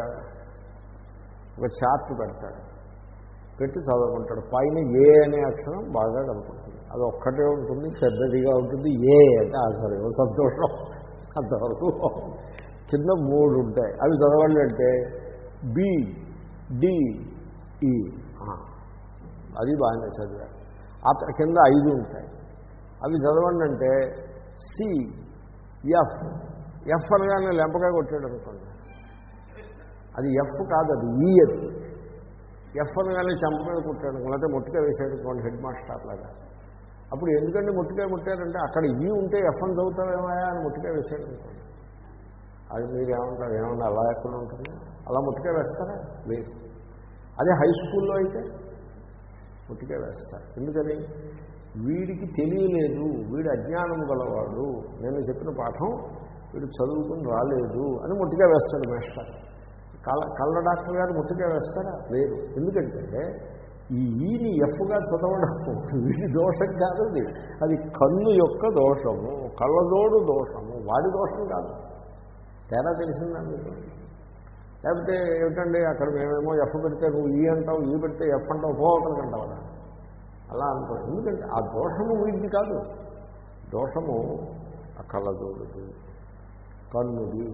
ఒక చార్ట్ పెడతాడు, పెట్టి చదువుకుంటాడు. పైన ఏ అనే అక్షరం బాగా కనపడుతుంది, అది ఒక్కటే ఉంటుంది, పెద్దదిగా ఉంటుంది. ఏ అంటే సరే సంతోషం, అంతవరకు. కింద 3 ఉంటాయి, అవి చదవండి అంటే బి డి ఈ, అది బాగానే చదివారు. కింద 5 ఉంటాయి, అవి చదవండి అంటే సి ఎఫ్. ఎఫ్ అనగానే లెంపకాయ కొట్టాడు అనుకోండి, అది ఎఫ్ కాదు, అది ఈ. అది ఎఫ్ అనగానే చెంప మీద కొట్టాడు, లేకపోతే ముట్టికాయ వేసాడు అనుకోండి హెడ్ మాస్టర్ లాగా. అప్పుడు ఎందుకంటే ముట్టికాయ ముట్టారంటే అక్కడ ఈ ఉంటే ఎఫ్ అని చదువుతావేమయా అని ముట్టికాయ వేసాడు అనుకోండి. అది మీరు ఏమంటారు, ఏమన్నా అలా ఎక్కడ ఉంటుంది? అలా ముట్టికాయ వేస్తారా? లేదు. అదే హై స్కూల్లో అయితే ముట్టికాయ వేస్తారు. ఎందుకని? వీడికి తెలియలేదు, వీడు అజ్ఞానం గలవాడు, నేను చెప్పిన పాఠం వీడు చదువుకుని రాలేదు అని ముట్టికాయ వేస్తాడు మేస్టర్. కళ్ళ డాక్టర్ గారు ముట్టికాయ వేస్తారా? లేదు. ఎందుకంటే ఈ ఈని ఎఫ్గా చదవడం వీడి దోషం కాదు, అది కన్ను యొక్క దోషము, కళ్ళజోడు దోషము, వాడి దోషం కాదు. తేడా తెలిసిందా మీకు? లేకపోతే ఏమిటండి అక్కడ మేమేమో ఎఫ్ పెడితే నువ్వు ఈ అంటావు, ఈ పెడితే ఎఫ్ అంటావు, పోవతలకి అంటావు అలా అనుకో. ఎందుకంటే ఆ దోషము వీడిది కాదు, దోషము ఆ కళ్ళజోడుది, కన్నుది.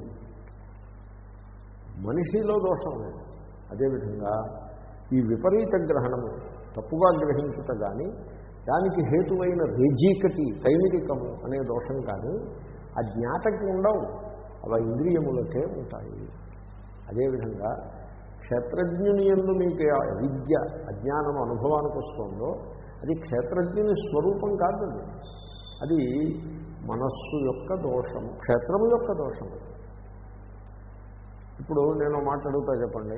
మనిషిలో దోషం లేదు. అదేవిధంగా ఈ విపరీత గ్రహణము, తప్పుగా గ్రహించుట కానీ, దానికి హేతువైన రేజీకటి, తైమిరికము అనే దోషం కానీ ఆ జ్ఞాతకి ఉండవు, అవి ఇంద్రియములకే ఉంటాయి. అదేవిధంగా క్షేత్రజ్ఞుని యందు మీకు విద్య అజ్ఞానం అనుభవానికి వస్తుందో అది క్షేత్రజ్ఞుని స్వరూపం కాదు, అది మనస్సు యొక్క దోషము, క్షేత్రము యొక్క దోషము. ఇప్పుడు నేను మాట్లాడుతా, చెప్పండి,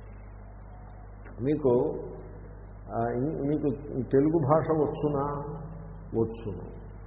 మీకు తెలుగు భాష వచ్చునా? వచ్చును.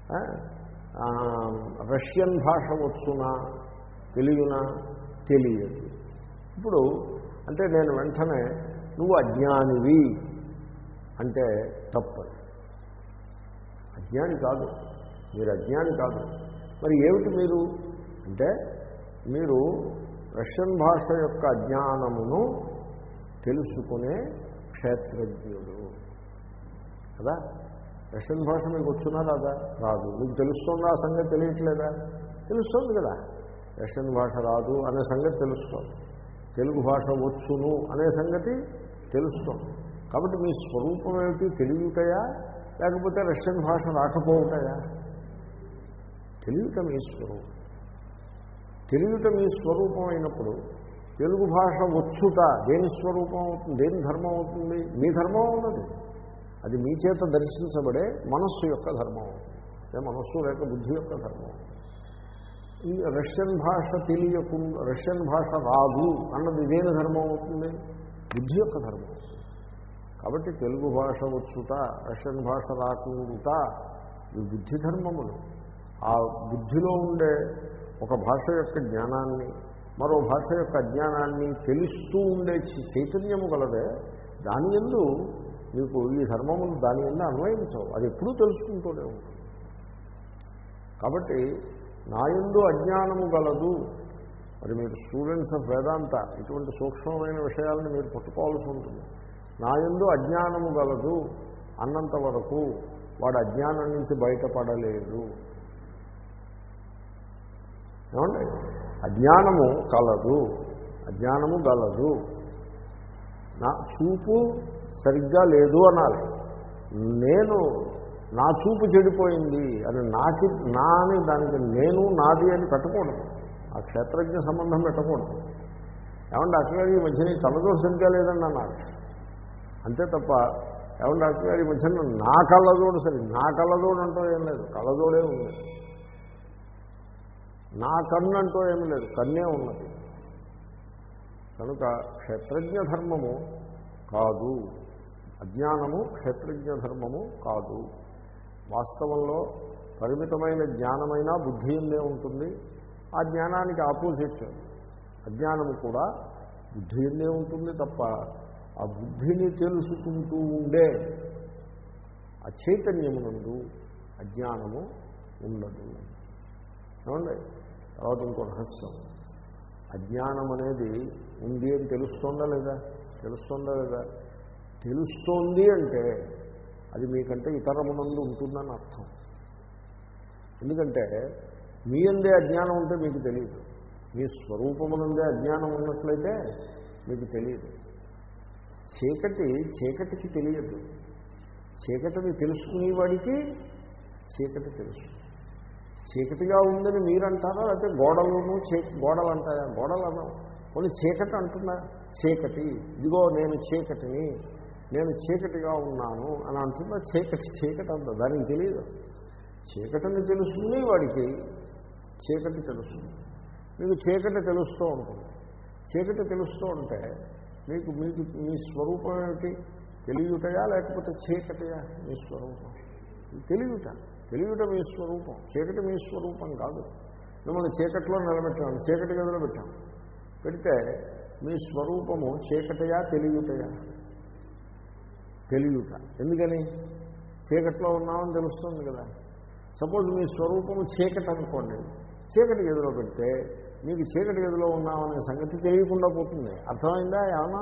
రష్యన్ భాష వచ్చునా, తెలియనా, తెలియదు. ఇప్పుడు అంటే నేను వెంటనే నువ్వు అజ్ఞానివి అంటే తప్పదు. అజ్ఞాని కాదు, మీరు అజ్ఞాని కాదు. మరి ఏమిటి మీరు అంటే, మీరు రష్యన్ భాష యొక్క అజ్ఞానమును తెలుసుకునే క్షేత్రజ్ఞుడు కదా. రష్యన్ భాష మీకు వచ్చునా రాదా? రాదు. మీకు తెలుస్తుందా ఆ సంగతి? తెలియట్లేదా? తెలుస్తుంది కదా. రష్యన్ భాష రాదు అనే సంగతి తెలుస్తుంది, తెలుగు భాష వచ్చును అనే సంగతి తెలుస్తుంది. కాబట్టి మీ స్వరూపం ఏమిటి? తెలియటయా లేకపోతే రష్యన్ భాష రాకపోవటయా? తెలియట మీ స్వరూపం. తెలియట మీ స్వరూపం అయినప్పుడు తెలుగు భాష వచ్చుట దేని స్వరూపం అవుతుంది? దేని ధర్మం అవుతుంది? మీ ధర్మం ఉన్నది. అది మీ చేత దర్శించబడే మనస్సు యొక్క ధర్మం అవుతుంది. మనస్సు లేక బుద్ధి యొక్క ధర్మం. ఈ రష్యన్ భాష తెలియకుండా రష్యన్ భాష రాదు అన్నది దేని ధర్మం అవుతుంది? బుద్ధి యొక్క ధర్మం. కాబట్టి తెలుగు భాష వచ్చుట, రష్యన్ భాష రాకుండా ఈ బుద్ధి ధర్మములు. ఆ బుద్ధిలో ఉండే ఒక భాష యొక్క జ్ఞానాన్ని మరో భాష యొక్క అజ్ఞానాన్ని తెలుస్తూ ఉండే చైతన్యము గలదే, దాని యందు మీకు ఈ ధర్మములు దాని యందు అన్వయించవు. అది ఎప్పుడూ తెలుసుకుంటూనే ఉంటుంది. కాబట్టి నా యందు అజ్ఞానము గలదు. మరి మీరు స్టూడెంట్స్ ఆఫ్ వేదాంత ఇటువంటి సూక్ష్మమైన విషయాలను మీరు పట్టుకోవాల్సి ఉంటుంది. నా యందు అజ్ఞానము గలదు అన్నంత వరకు వాడు అజ్ఞానం నుంచి బయటపడలేదు. ఏమండి? అజ్ఞానము కలదు, అజ్ఞానము గలదు. నా చూపు సరిగ్గా లేదు అనాలి. నేను నా చూపు చెడిపోయింది అని నా అని దానికి నేను నాది అని పెట్టకూడదు. ఆ క్షేత్రజ్ఞ సంబంధం పెట్టకూడదు. ఏమంటే అక్కగారు ఈ మధ్యన కళ్ళజోడు సరిగ్గా లేదండి అన్నారు. అంతే తప్ప ఏమంటే అక్కగారు ఈ మధ్యన నా కళ్ళజోడు నా కళ్ళజోడు అంటూ ఏం లేదు, కళ్ళజోడే ఉంది. నా కన్ను అంటూ ఏమీ లేదు, కన్నే ఉన్నది. కనుక క్షేత్రజ్ఞ ధర్మము కాదు, అజ్ఞానము క్షేత్రజ్ఞ ధర్మము కాదు. వాస్తవంలో పరిమితమైన జ్ఞానమైన బుద్ధి ఉండే ఉంటుంది. ఆ జ్ఞానానికి ఆపోజిట్ అజ్ఞానము కూడా బుద్ధి ఉండే ఉంటుంది తప్ప ఆ బుద్ధిని తెలుసుకుంటూ ఉండే ఆ చైతన్యమునందు అజ్ఞానము ఉండదు. ఏమండి? తర్వాత ఇంకో రహస్యం, అజ్ఞానం అనేది ఉంది అని తెలుస్తోందా లేదా? తెలుస్తోందా లేదా? తెలుస్తోంది అంటే అది మీకంటే ఇతరమునందు ఉంటుందని అర్థం. ఎందుకంటే మీ అందే అజ్ఞానం ఉంటే మీకు తెలియదు, మీ స్వరూపమునందే అజ్ఞానం ఉన్నట్లయితే మీకు తెలియదు. చీకటికి తెలియదు. చీకటిని తెలుసుకునేవాడికి చీకటి తెలుసు. చీకటిగా ఉందని మీరంటారా లేకపోతే గోడలు అంటారా? గోడలు అన్నాం. కొన్ని చీకటి అంటున్నా, చీకటి ఇదిగో నేను చీకటిని, నేను చీకటిగా ఉన్నాను అని అంటున్నా. చీకటి అంత దానికి తెలియదు. చీకటిని తెలుసుకుని వాడికి చీకటి తెలుస్తుంది. మీకు చీకటి తెలుస్తూ ఉంటుంది. చీకటి తెలుస్తూ ఉంటే మీకు మీ స్వరూపం ఏమిటి? తెలియటయా లేకపోతే చీకటియా మీ స్వరూపం? తెలియట మీ స్వరూపం, చీకటి మీ స్వరూపం కాదు. మిమ్మల్ని చీకటిలో నిలబెట్టాము, చీకటి గదిలో పెట్టాము. పెడితే మీ స్వరూపము చీకటియా తెలియటయా? తెలియట. ఎందుకని? చీకటిలో ఉన్నామని తెలుస్తుంది కదా. సపోజ్ మీ స్వరూపము చీకటి అనుకోండి, చీకటి గదిలో పెడితే మీకు చీకటి గదిలో ఉన్నామనే సంగతి తెలియకుండా పోతుంది. అర్థమైందా? ఏమన్నా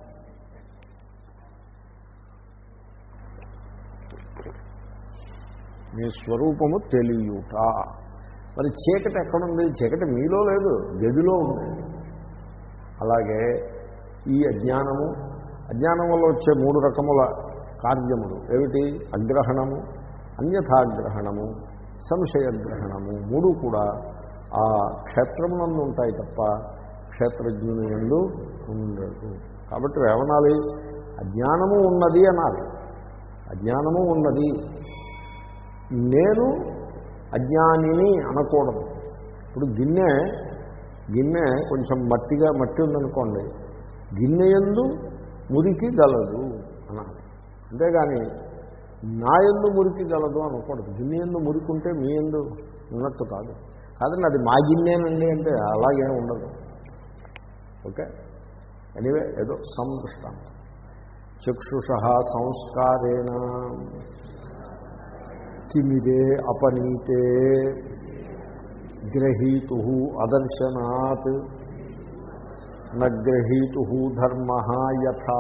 మీ స్వరూపము తెలియట. మరి చీకటి ఎక్కడుంది? చీకటి మీలో లేదు, గదిలో ఉంది. అలాగే ఈ అజ్ఞానం వల్ల వచ్చే 3 రకముల కార్యములు ఏమిటి? అగ్రహణము, అన్యథాగ్రహణము, సంశయగ్రహణము. 3 కూడా ఆ క్షేత్రమునందు ఉంటాయి తప్ప క్షేత్రజ్ఞుని యందు ఉండదు. కాబట్టి ఏమనాలి? అజ్ఞానము ఉన్నది అనాలి. అజ్ఞానము ఉన్నది. నేను అజ్ఞానిని అనకూడదు. ఇప్పుడు గిన్నె కొంచెం మట్టి ఉందనుకోండి, గిన్నె యందు మురికి గలదు అనాలి. అంతేగాని నా యందు మురికి గలదు అనకూడదు. గిన్నె యందు మురికి ఉంటే మీ యందు ఉన్నట్టు కాదు. కాదండి అది మా గిన్నెనండి అంటే అలాగే ఉండదు. ఓకే, ఎనీవే ఏదో సందృష్టాంతం. చక్షుష సంస్కారేణ తిమిరే అపనీతే గ్రహీతు అదర్శనాత్ నగ్రహీతు ధర్మ యథా.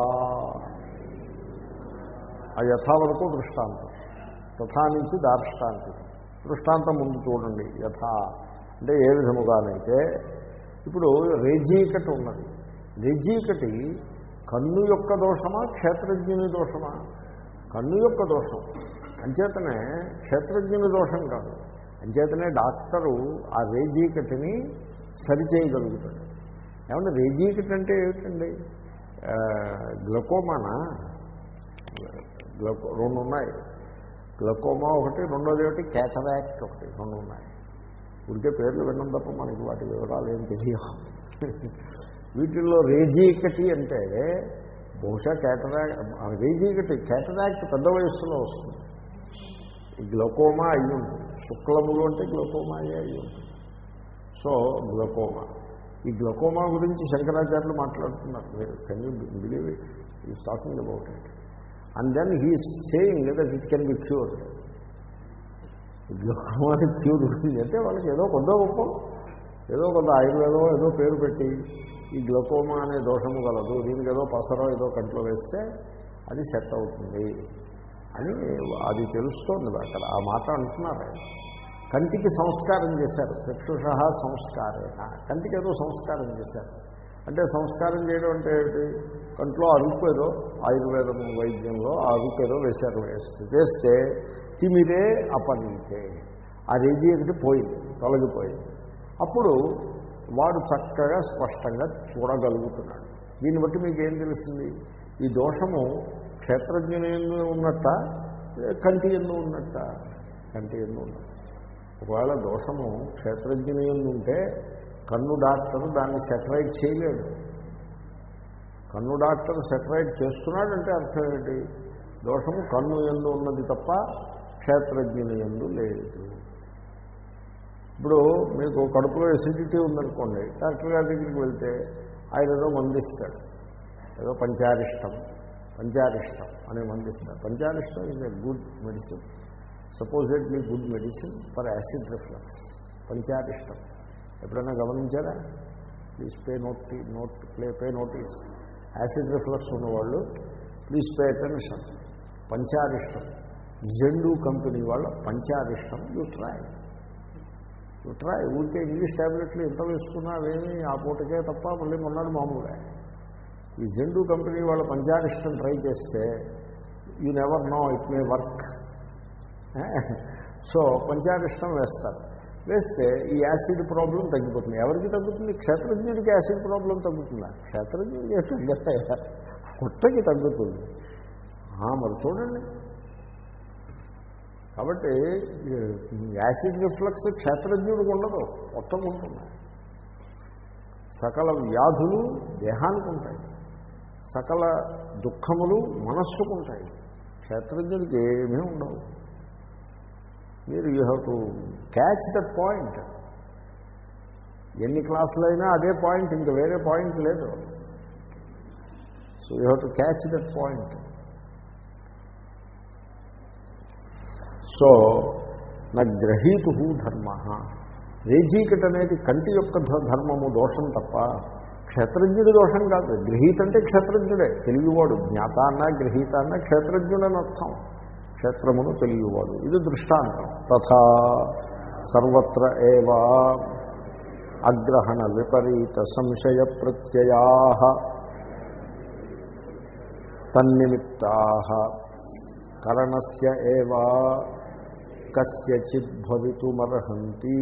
ఆ యథా వరకు దృష్టాంతం, తథా నుంచి దార్ష్టాంతికం. దృష్టాంతం ముందు చూడండి. యథా అంటే ఏ విధముగానైతే ఇప్పుడు రేజీకటి ఉన్నది. రేజీకటి కన్ను యొక్క దోషమా క్షేత్రజ్ఞుని దోషమా? కన్ను యొక్క దోషం. అంచేతనే క్షేత్రజ్ఞుని దోషం కాదు. అంచేతనే డాక్టరు ఆ రేజీకటిని సరిచేయగలుగుతాడు. ఏమంటే రేజీకటి అంటే ఏమిటండి? గ్లకోమానా? రెండు ఉన్నాయి. గ్లకోమా ఒకటి, రెండోది ఒకటి క్యాటరాక్ట్ ఒకటి, రెండు ఉన్నాయి. ఉడికే పేర్లు విన్నాం తప్ప మనకి వాటి వివరాలు ఏం తెలియవు. వీటిల్లో రేజీకటి అంటే బహుశా క్యాటరాక్ట్ పెద్ద వయస్సులో వస్తుంది. ఈ గ్లకోమా అయ్యి ఉంటుంది. శుక్లములు అంటే గ్లకోమా అయ్యి ఉంటుంది. సో గ్లకోమా, ఈ గ్లకోమా గురించి శంకరాచార్యులు మాట్లాడుతున్నారు. మీరు can you believe it? Is talking about it. And then he's saying that it can be cured. గ్లకోమాని క్యూర్ గురించి అంటే వాళ్ళకి ఏదో కొంత గొప్ప ఏదో కొంత ఆయుర్వేదం ఏదో పేరు పెట్టి ఈ గ్లకోమా అనే దోషము కలదు, దీనికి ఏదో పసరో ఏదో కంట్లో వేస్తే అది సెట్ అవుతుంది అని అది తెలుస్తోంది. అక్కడ ఆ మాట అంటున్నారు. కంటికి సంస్కారం చేశారు. చక్షుష సంస్కారేణ, కంటికి ఏదో సంస్కారం చేశారు. అంటే సంస్కారం చేయడం అంటే ఏంటి? కంట్లో అరుపు ఏదో ఆయుర్వేదం వైద్యంలో ఆ అరుపు ఏదో వేశారు. చేస్తే తిమిరే అపనీతే, ఆ రేజీకటి పోయింది, తొలగిపోయింది. అప్పుడు వాడు చక్కగా స్పష్టంగా చూడగలుగుతున్నాడు. దీన్ని బట్టి మీకు ఏం తెలిసింది? ఈ దోషము క్షేత్రజ్ఞుని యందు ఉన్నట్ట, కంటి యందు ఉన్నట్ట? కంటి యందు ఉన్నట్ట. ఒకవేళ దోషము క్షేత్రజ్ఞుని యందు ఉంటే కన్ను డాక్టరు దాన్ని సెటరైట్ చేయలేడు. కన్ను డాక్టర్ సెటరైట్ చేస్తున్నాడంటే అర్థం ఏంటి? దోషము కన్ను యందు ఉన్నది తప్ప క్షేత్రజ్ఞుని యందు లేదు. ఇప్పుడు మీకు కడుపులో ఎసిడిటీ ఉందనుకోండి, డాక్టర్ గారి దగ్గరికి వెళ్తే ఆయన ఏదో మందిస్తాడు, ఏదో పంచారిష్టం అనే మందిస్తాడు. Pancharishtam is a good medicine, supposedly good medicine for acid reflux. Pancharishtam ఎప్పుడైనా గమనించారా? Please pay notice. Acid reflux ఉన్నవాళ్ళు please pay attention. Pancharishtam, Zandu company వాళ్ళ పంచారిష్టం యూ ట్రై. ఊరికే ఇంగ్లీష్ ట్యాబ్లెట్లు ఎంత వేసుకున్నా అవేమీ ఆ పూటకే తప్ప మళ్ళీ మొన్నడు మామూలుగా. ఈ జెండు కంపెనీ వాళ్ళ పంచారిష్టం ట్రై చేస్తే you never know, it may work. So Pancharishtam వేస్తారు. వేస్తే ఈ యాసిడ్ ప్రాబ్లం తగ్గిపోతుంది. ఎవరికి తగ్గుతుంది? క్షేత్రజ్ఞుడికి యాసిడ్ ప్రాబ్లం తగ్గుతుందా? క్షేత్రజ్ఞుడికి తగ్గుతాయా? పుట్టకి తగ్గుతుంది. మరి చూడండి. కాబట్టి యాసిడ్ రిఫ్లక్స్ క్షేత్రజ్ఞుడికి ఉండదు, మొత్తం ఉంటుంది. సకల వ్యాధులు దేహానికి ఉంటాయి, సకల దుఃఖములు మనస్సుకు ఉంటాయి. క్షేత్రజ్ఞుడికి ఏమీ ఉండవు. మీరు you have to catch that point. ఎన్ని క్లాసులైనా అదే పాయింట్, ఇంకా వేరే పాయింట్ లేదు. So you have to catch that point. So నా గ్రహీతు ధర్మ. రేజీకట్ అనేది కంటి యొక్క ధర్మము, దోషం తప్ప క్షేత్రజ్ఞుడి దోషం కాదు. గ్రహీత అంటే క్షేత్రజ్ఞుడే, తెలియవాడు. జ్ఞాత అన్నా గ్రహీత అన్నా క్షేత్రజ్ఞుడని అర్థం. క్షేత్రమును తెలియవాడు. ఇది దృష్టాంతం. తథా సర్వత్ర ఏవా అగ్రహణ విపరీత సంశయ ప్రత్యయా తన్నిమిత్తాః కరణస్య ఏవా కస్యచిత్ భవితుమర్హంతి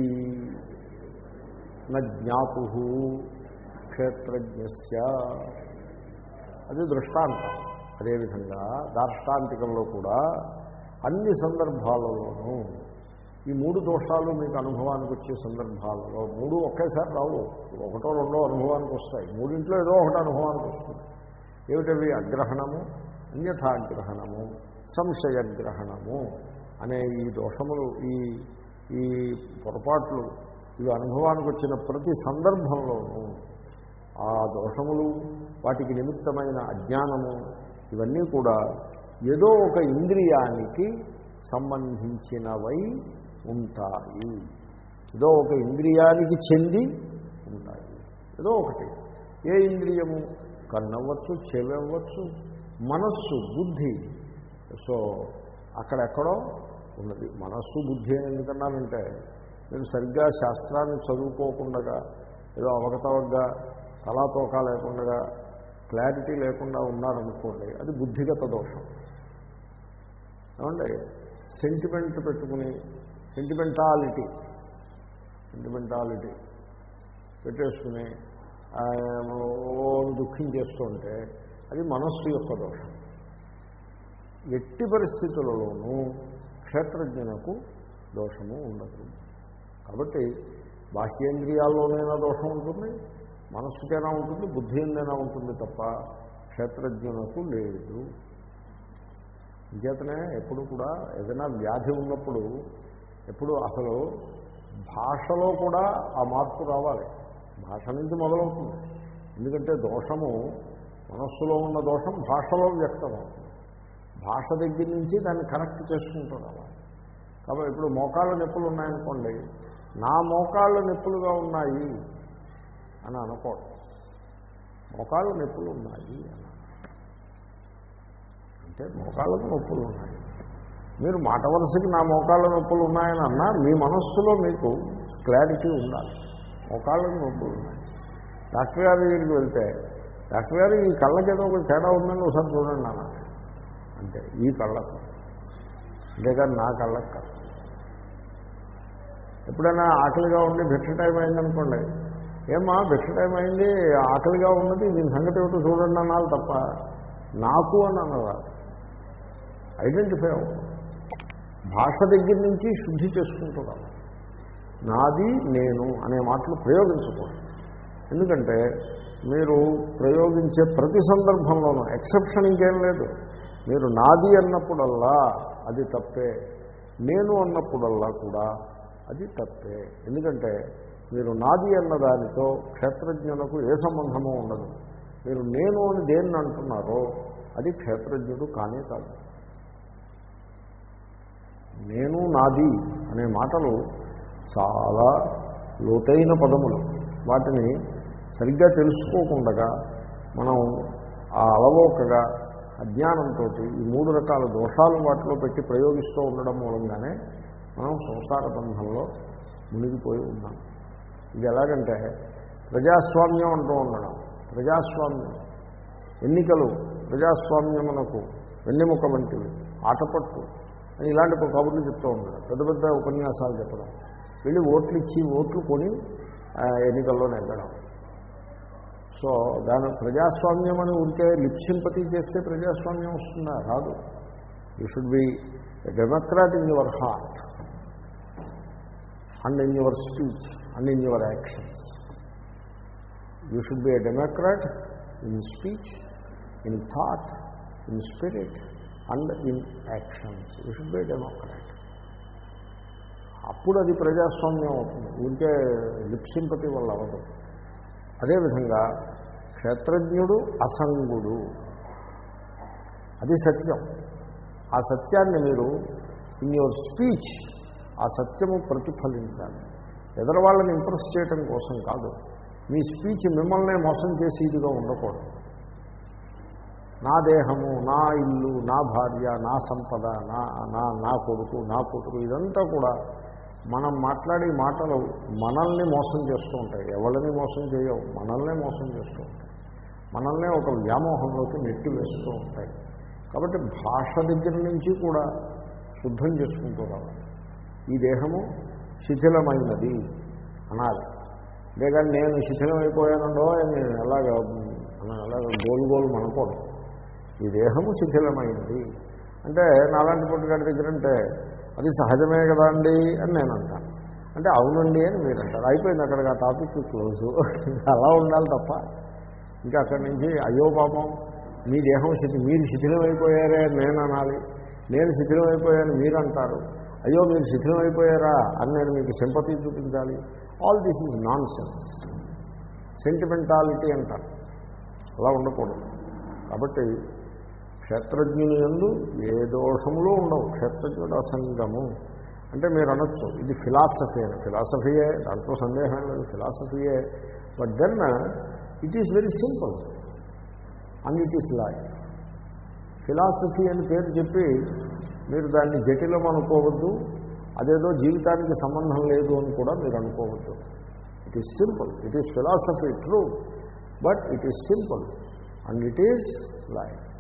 న జ్ఞాతుః క్షేత్రజ్ఞస్య. అది దృష్టాంతం. అదేవిధంగా దార్ష్టాంతికంలో కూడా అన్ని సందర్భాలలోనూ ఈ మూడు దోషాలు మీకు అనుభవానికి వచ్చే సందర్భాలలో, మూడు ఒకేసారి రావు, ఒకటో రెండో అనుభవానికి వస్తాయి. మూడింట్లో ఏదో ఒకటి అనుభవానికి వస్తుంది. ఏమిటవి? అగ్రహణము, అన్యథాగ్రహణము, సంశయగ్రహణము అనే ఈ దోషములు, ఈ పొరపాట్లు ఇవి అనుభవానికి వచ్చిన ప్రతి సందర్భంలోనూ ఆ దోషములు, వాటికి నిమిత్తమైన అజ్ఞానము, ఇవన్నీ కూడా ఏదో ఒక ఇంద్రియానికి సంబంధించినవై ఉంటాయి. ఏదో ఒక ఇంద్రియానికి చెంది ఉంటాయి. ఏదో ఒకటి. ఏ ఇంద్రియము? కన్నవ్వచ్చు, చెవి అవ్వచ్చు, మనస్సు, బుద్ధి. సో అక్కడెక్కడో ఉన్నది. మనస్సు బుద్ధి అని ఎందుకన్నానంటే, మీరు సరిగ్గా శాస్త్రాన్ని చదువుకోకుండా ఏదో అవగతవగ్గా తలాతోకా లేకుండా క్లారిటీ లేకుండా ఉన్నారనుకోండి, అది బుద్ధిగత దోషం. ఏమండి, సెంటిమెంట్ పెట్టుకుని సెంటిమెంటాలిటీ పెట్టేసుకుని దుఃఖించేస్తుంటే అది మనస్సు యొక్క దోషం. ఎట్టి పరిస్థితులలోనూ క్షేత్రజ్ఞునకు దోషము ఉండదు. కాబట్టి బాహ్యేంద్రియాల్లోనైనా దోషం ఉంటుంది, మనస్సుకైనా ఉంటుంది, బుద్ధి ఎందైనా ఉంటుంది తప్ప క్షేత్రజ్ఞునకు లేదు. అంచేతనే ఎప్పుడు కూడా ఏదైనా వ్యాధి ఉన్నప్పుడు ఎప్పుడు అసలు భాషలో కూడా ఆ మార్పు రావాలి. భాష నుంచి మొదలవుతుంది. ఎందుకంటే దోషము, మనస్సులో ఉన్న దోషం భాషలో వ్యక్తమవుతుంది. భాష దగ్గర నుంచి దాన్ని కనెక్ట్ చేసుకుంటూ రావాలి. కాబట్టి ఇప్పుడు మోకాళ్ళ నొప్పులు ఉన్నాయనుకోండి, నా మోకాళ్ళ నొప్పులుగా ఉన్నాయి అని అనుకోవడం. మోకాళ్ళ నొప్పులు ఉన్నాయి అని అంటే మోకాళ్ళకు నొప్పులు ఉన్నాయి. మీరు మాట వరుసకి నా మోకాళ్ళ నొప్పులు ఉన్నాయని అన్నా, మీ మనస్సులో మీకు క్లారిటీ ఉండాలి. మోకాళ్ళకు నొప్పులు ఉన్నాయి. డాక్టర్ గారి దగ్గరికి వెళ్తే, డాక్టర్ గారు ఈ కళ్ళకి ఏదో ఒక తేడా ఉందని ఒకసారి చూడండి అన్న. అంటే ఈ కళ్ళకు, అంతేకాదు నా కళ్ళకు కాదు. ఎప్పుడైనా ఆకలిగా ఉండి భిక్ష టైం అయిందనుకోండి, ఏమా భిక్ష టైం అయింది, ఆకలిగా ఉన్నది, దీని సంగతి ఏమిటో చూడండి అన్నారు తప్ప నాకు అని అన్నారు. ఐడెంటిఫై అవ్వదు. భాష దగ్గర నుంచి శుద్ధి చేసుకుంటున్నాను. నాది, నేను అనే మాటలు ప్రయోగించకూడదు. ఎందుకంటే మీరు ప్రయోగించే ప్రతి సందర్భంలోనూ ఎక్సెప్షన్ ఇంకేం లేదు. మీరు నాది అన్నప్పుడల్లా అది తప్పే, నేను అన్నప్పుడల్లా కూడా అది తప్పే. ఎందుకంటే మీరు నాది అన్న దానితో క్షేత్రజ్ఞులకు ఏ సంబంధమూ ఉండదు. మీరు నేను అని దేన్ని అంటున్నారో అది క్షేత్రజ్ఞుడు కానే కాదు. నేను, నాది అనే మాటలు చాలా లోతైన పదములు. వాటిని సరిగ్గా తెలుసుకోకుండా మనం ఆ అలవోకగా అజ్ఞానంతో ఈ మూడు రకాల దోషాలు వాటిలో పెట్టి ప్రయోగిస్తూ ఉండడం మూలంగానే మనం సంసార బంధంలో మునిగిపోయి ఉన్నాం. ఇది ఎలాగంటే ప్రజాస్వామ్యం అంటూ ఉండడం. ప్రజాస్వామ్యం, ఎన్నికలు ప్రజాస్వామ్యమునకు వెన్నెముక వంటివి, ఆటపట్టు అని ఇలాంటి కబుర్లు చెప్తూ ఉండడం, పెద్ద పెద్ద ఉపన్యాసాలు చెప్పడం, వెళ్ళి ఓట్లు ఇచ్చి ఓట్లు కొని ఎన్నికల్లో నెగ్గడం. సో దాని ప్రజాస్వామ్యం అని ఉంటే లిప్ సింపతి చేస్తే ప్రజాస్వామ్యం వస్తుందా? రాదు. You should be a democrat in your heart and in your speech and in your actions. You should be a democrat in speech, in thought, in spirit and in actions. You should be a democrat. అప్పుడు అది ప్రజాస్వామ్యం అవుతుంది. ఉంటే lip sympathy వల్ల అవ్వదు. అదేవిధంగా క్షేత్రజ్ఞుడు అసంగుడు, అది సత్యం. ఆ సత్యాన్ని మీరు ఇన్ యువర్ స్పీచ్ ఆ సత్యము ప్రతిఫలించాలి. ఎదరవాళ్ళని ఇంప్రెస్ చేయటం కోసం కాదు. మీ స్పీచ్ మిమ్మల్నే మోసం చేసి ఇదిగా ఉండకూడదు. నా దేహము, నా ఇల్లు, నా భార్య, నా సంపద, నా కొడుకు, నా కూతురు, ఇదంతా కూడా మనం మాట్లాడే మాటలు మనల్ని మోసం చేస్తూ ఉంటాయి. ఎవరిని మోసం చేయవు, మనల్నే మోసం చేస్తూ ఉంటాయి. మనల్నే ఒక వ్యామోహంలోకి నెట్టి వేస్తూ ఉంటాయి. కాబట్టి భాష దగ్గర నుంచి కూడా శుద్ధం చేసుకుంటూ రావాలి. ఈ దేహము శిథిలమైనది అనాలి. లేదని నేను శిథిలమైపోయానండో నేను అలాగ గోలు మనకూడదు. ఈ దేహము శిథిలమైనది అంటే నాలాంటి పుట్టుగాడి దగ్గర అంటే అది సహజమే కదా అండి అని నేను అంటాను. అంటే అవునండి అని మీరు అంటారు. అయిపోయింది అక్కడికి ఆ టాపిక్ క్లోజు. అలా ఉండాలి తప్ప ఇంకా అక్కడి నుంచి అయ్యో పాపం మీ దేహం మీరు శిథిలమైపోయారే అని నేను అనాలి. నేను శిథిలమైపోయాను మీరు అంటారు, అయ్యో మీరు శిథిలమైపోయారా అని నేను మీకు సింపతి చూపించాలి. All this is nonsense. Sentimentality అంటారు. అలా ఉండకూడదు. కాబట్టి క్షేత్రజ్ఞుని యందు ఏ దోషములు ఉండవు. క్షేత్రజ్ఞుడు అసంగము అంటే మీరు అనొచ్చు ఇది ఫిలాసఫీ అని. ఫిలాసఫీయే, దాంట్లో సందేహం లేదు, ఫిలాసఫీయే. But then it is very simple and it is life. Philosophy అని పేరు చెప్పి మీరు దాన్ని జటిలం అనుకోవద్దు, అదేదో జీవితానికి సంబంధం లేదు అని కూడా మీరు అనుకోవద్దు. It is simple. It is philosophy true, but it is simple and it is life.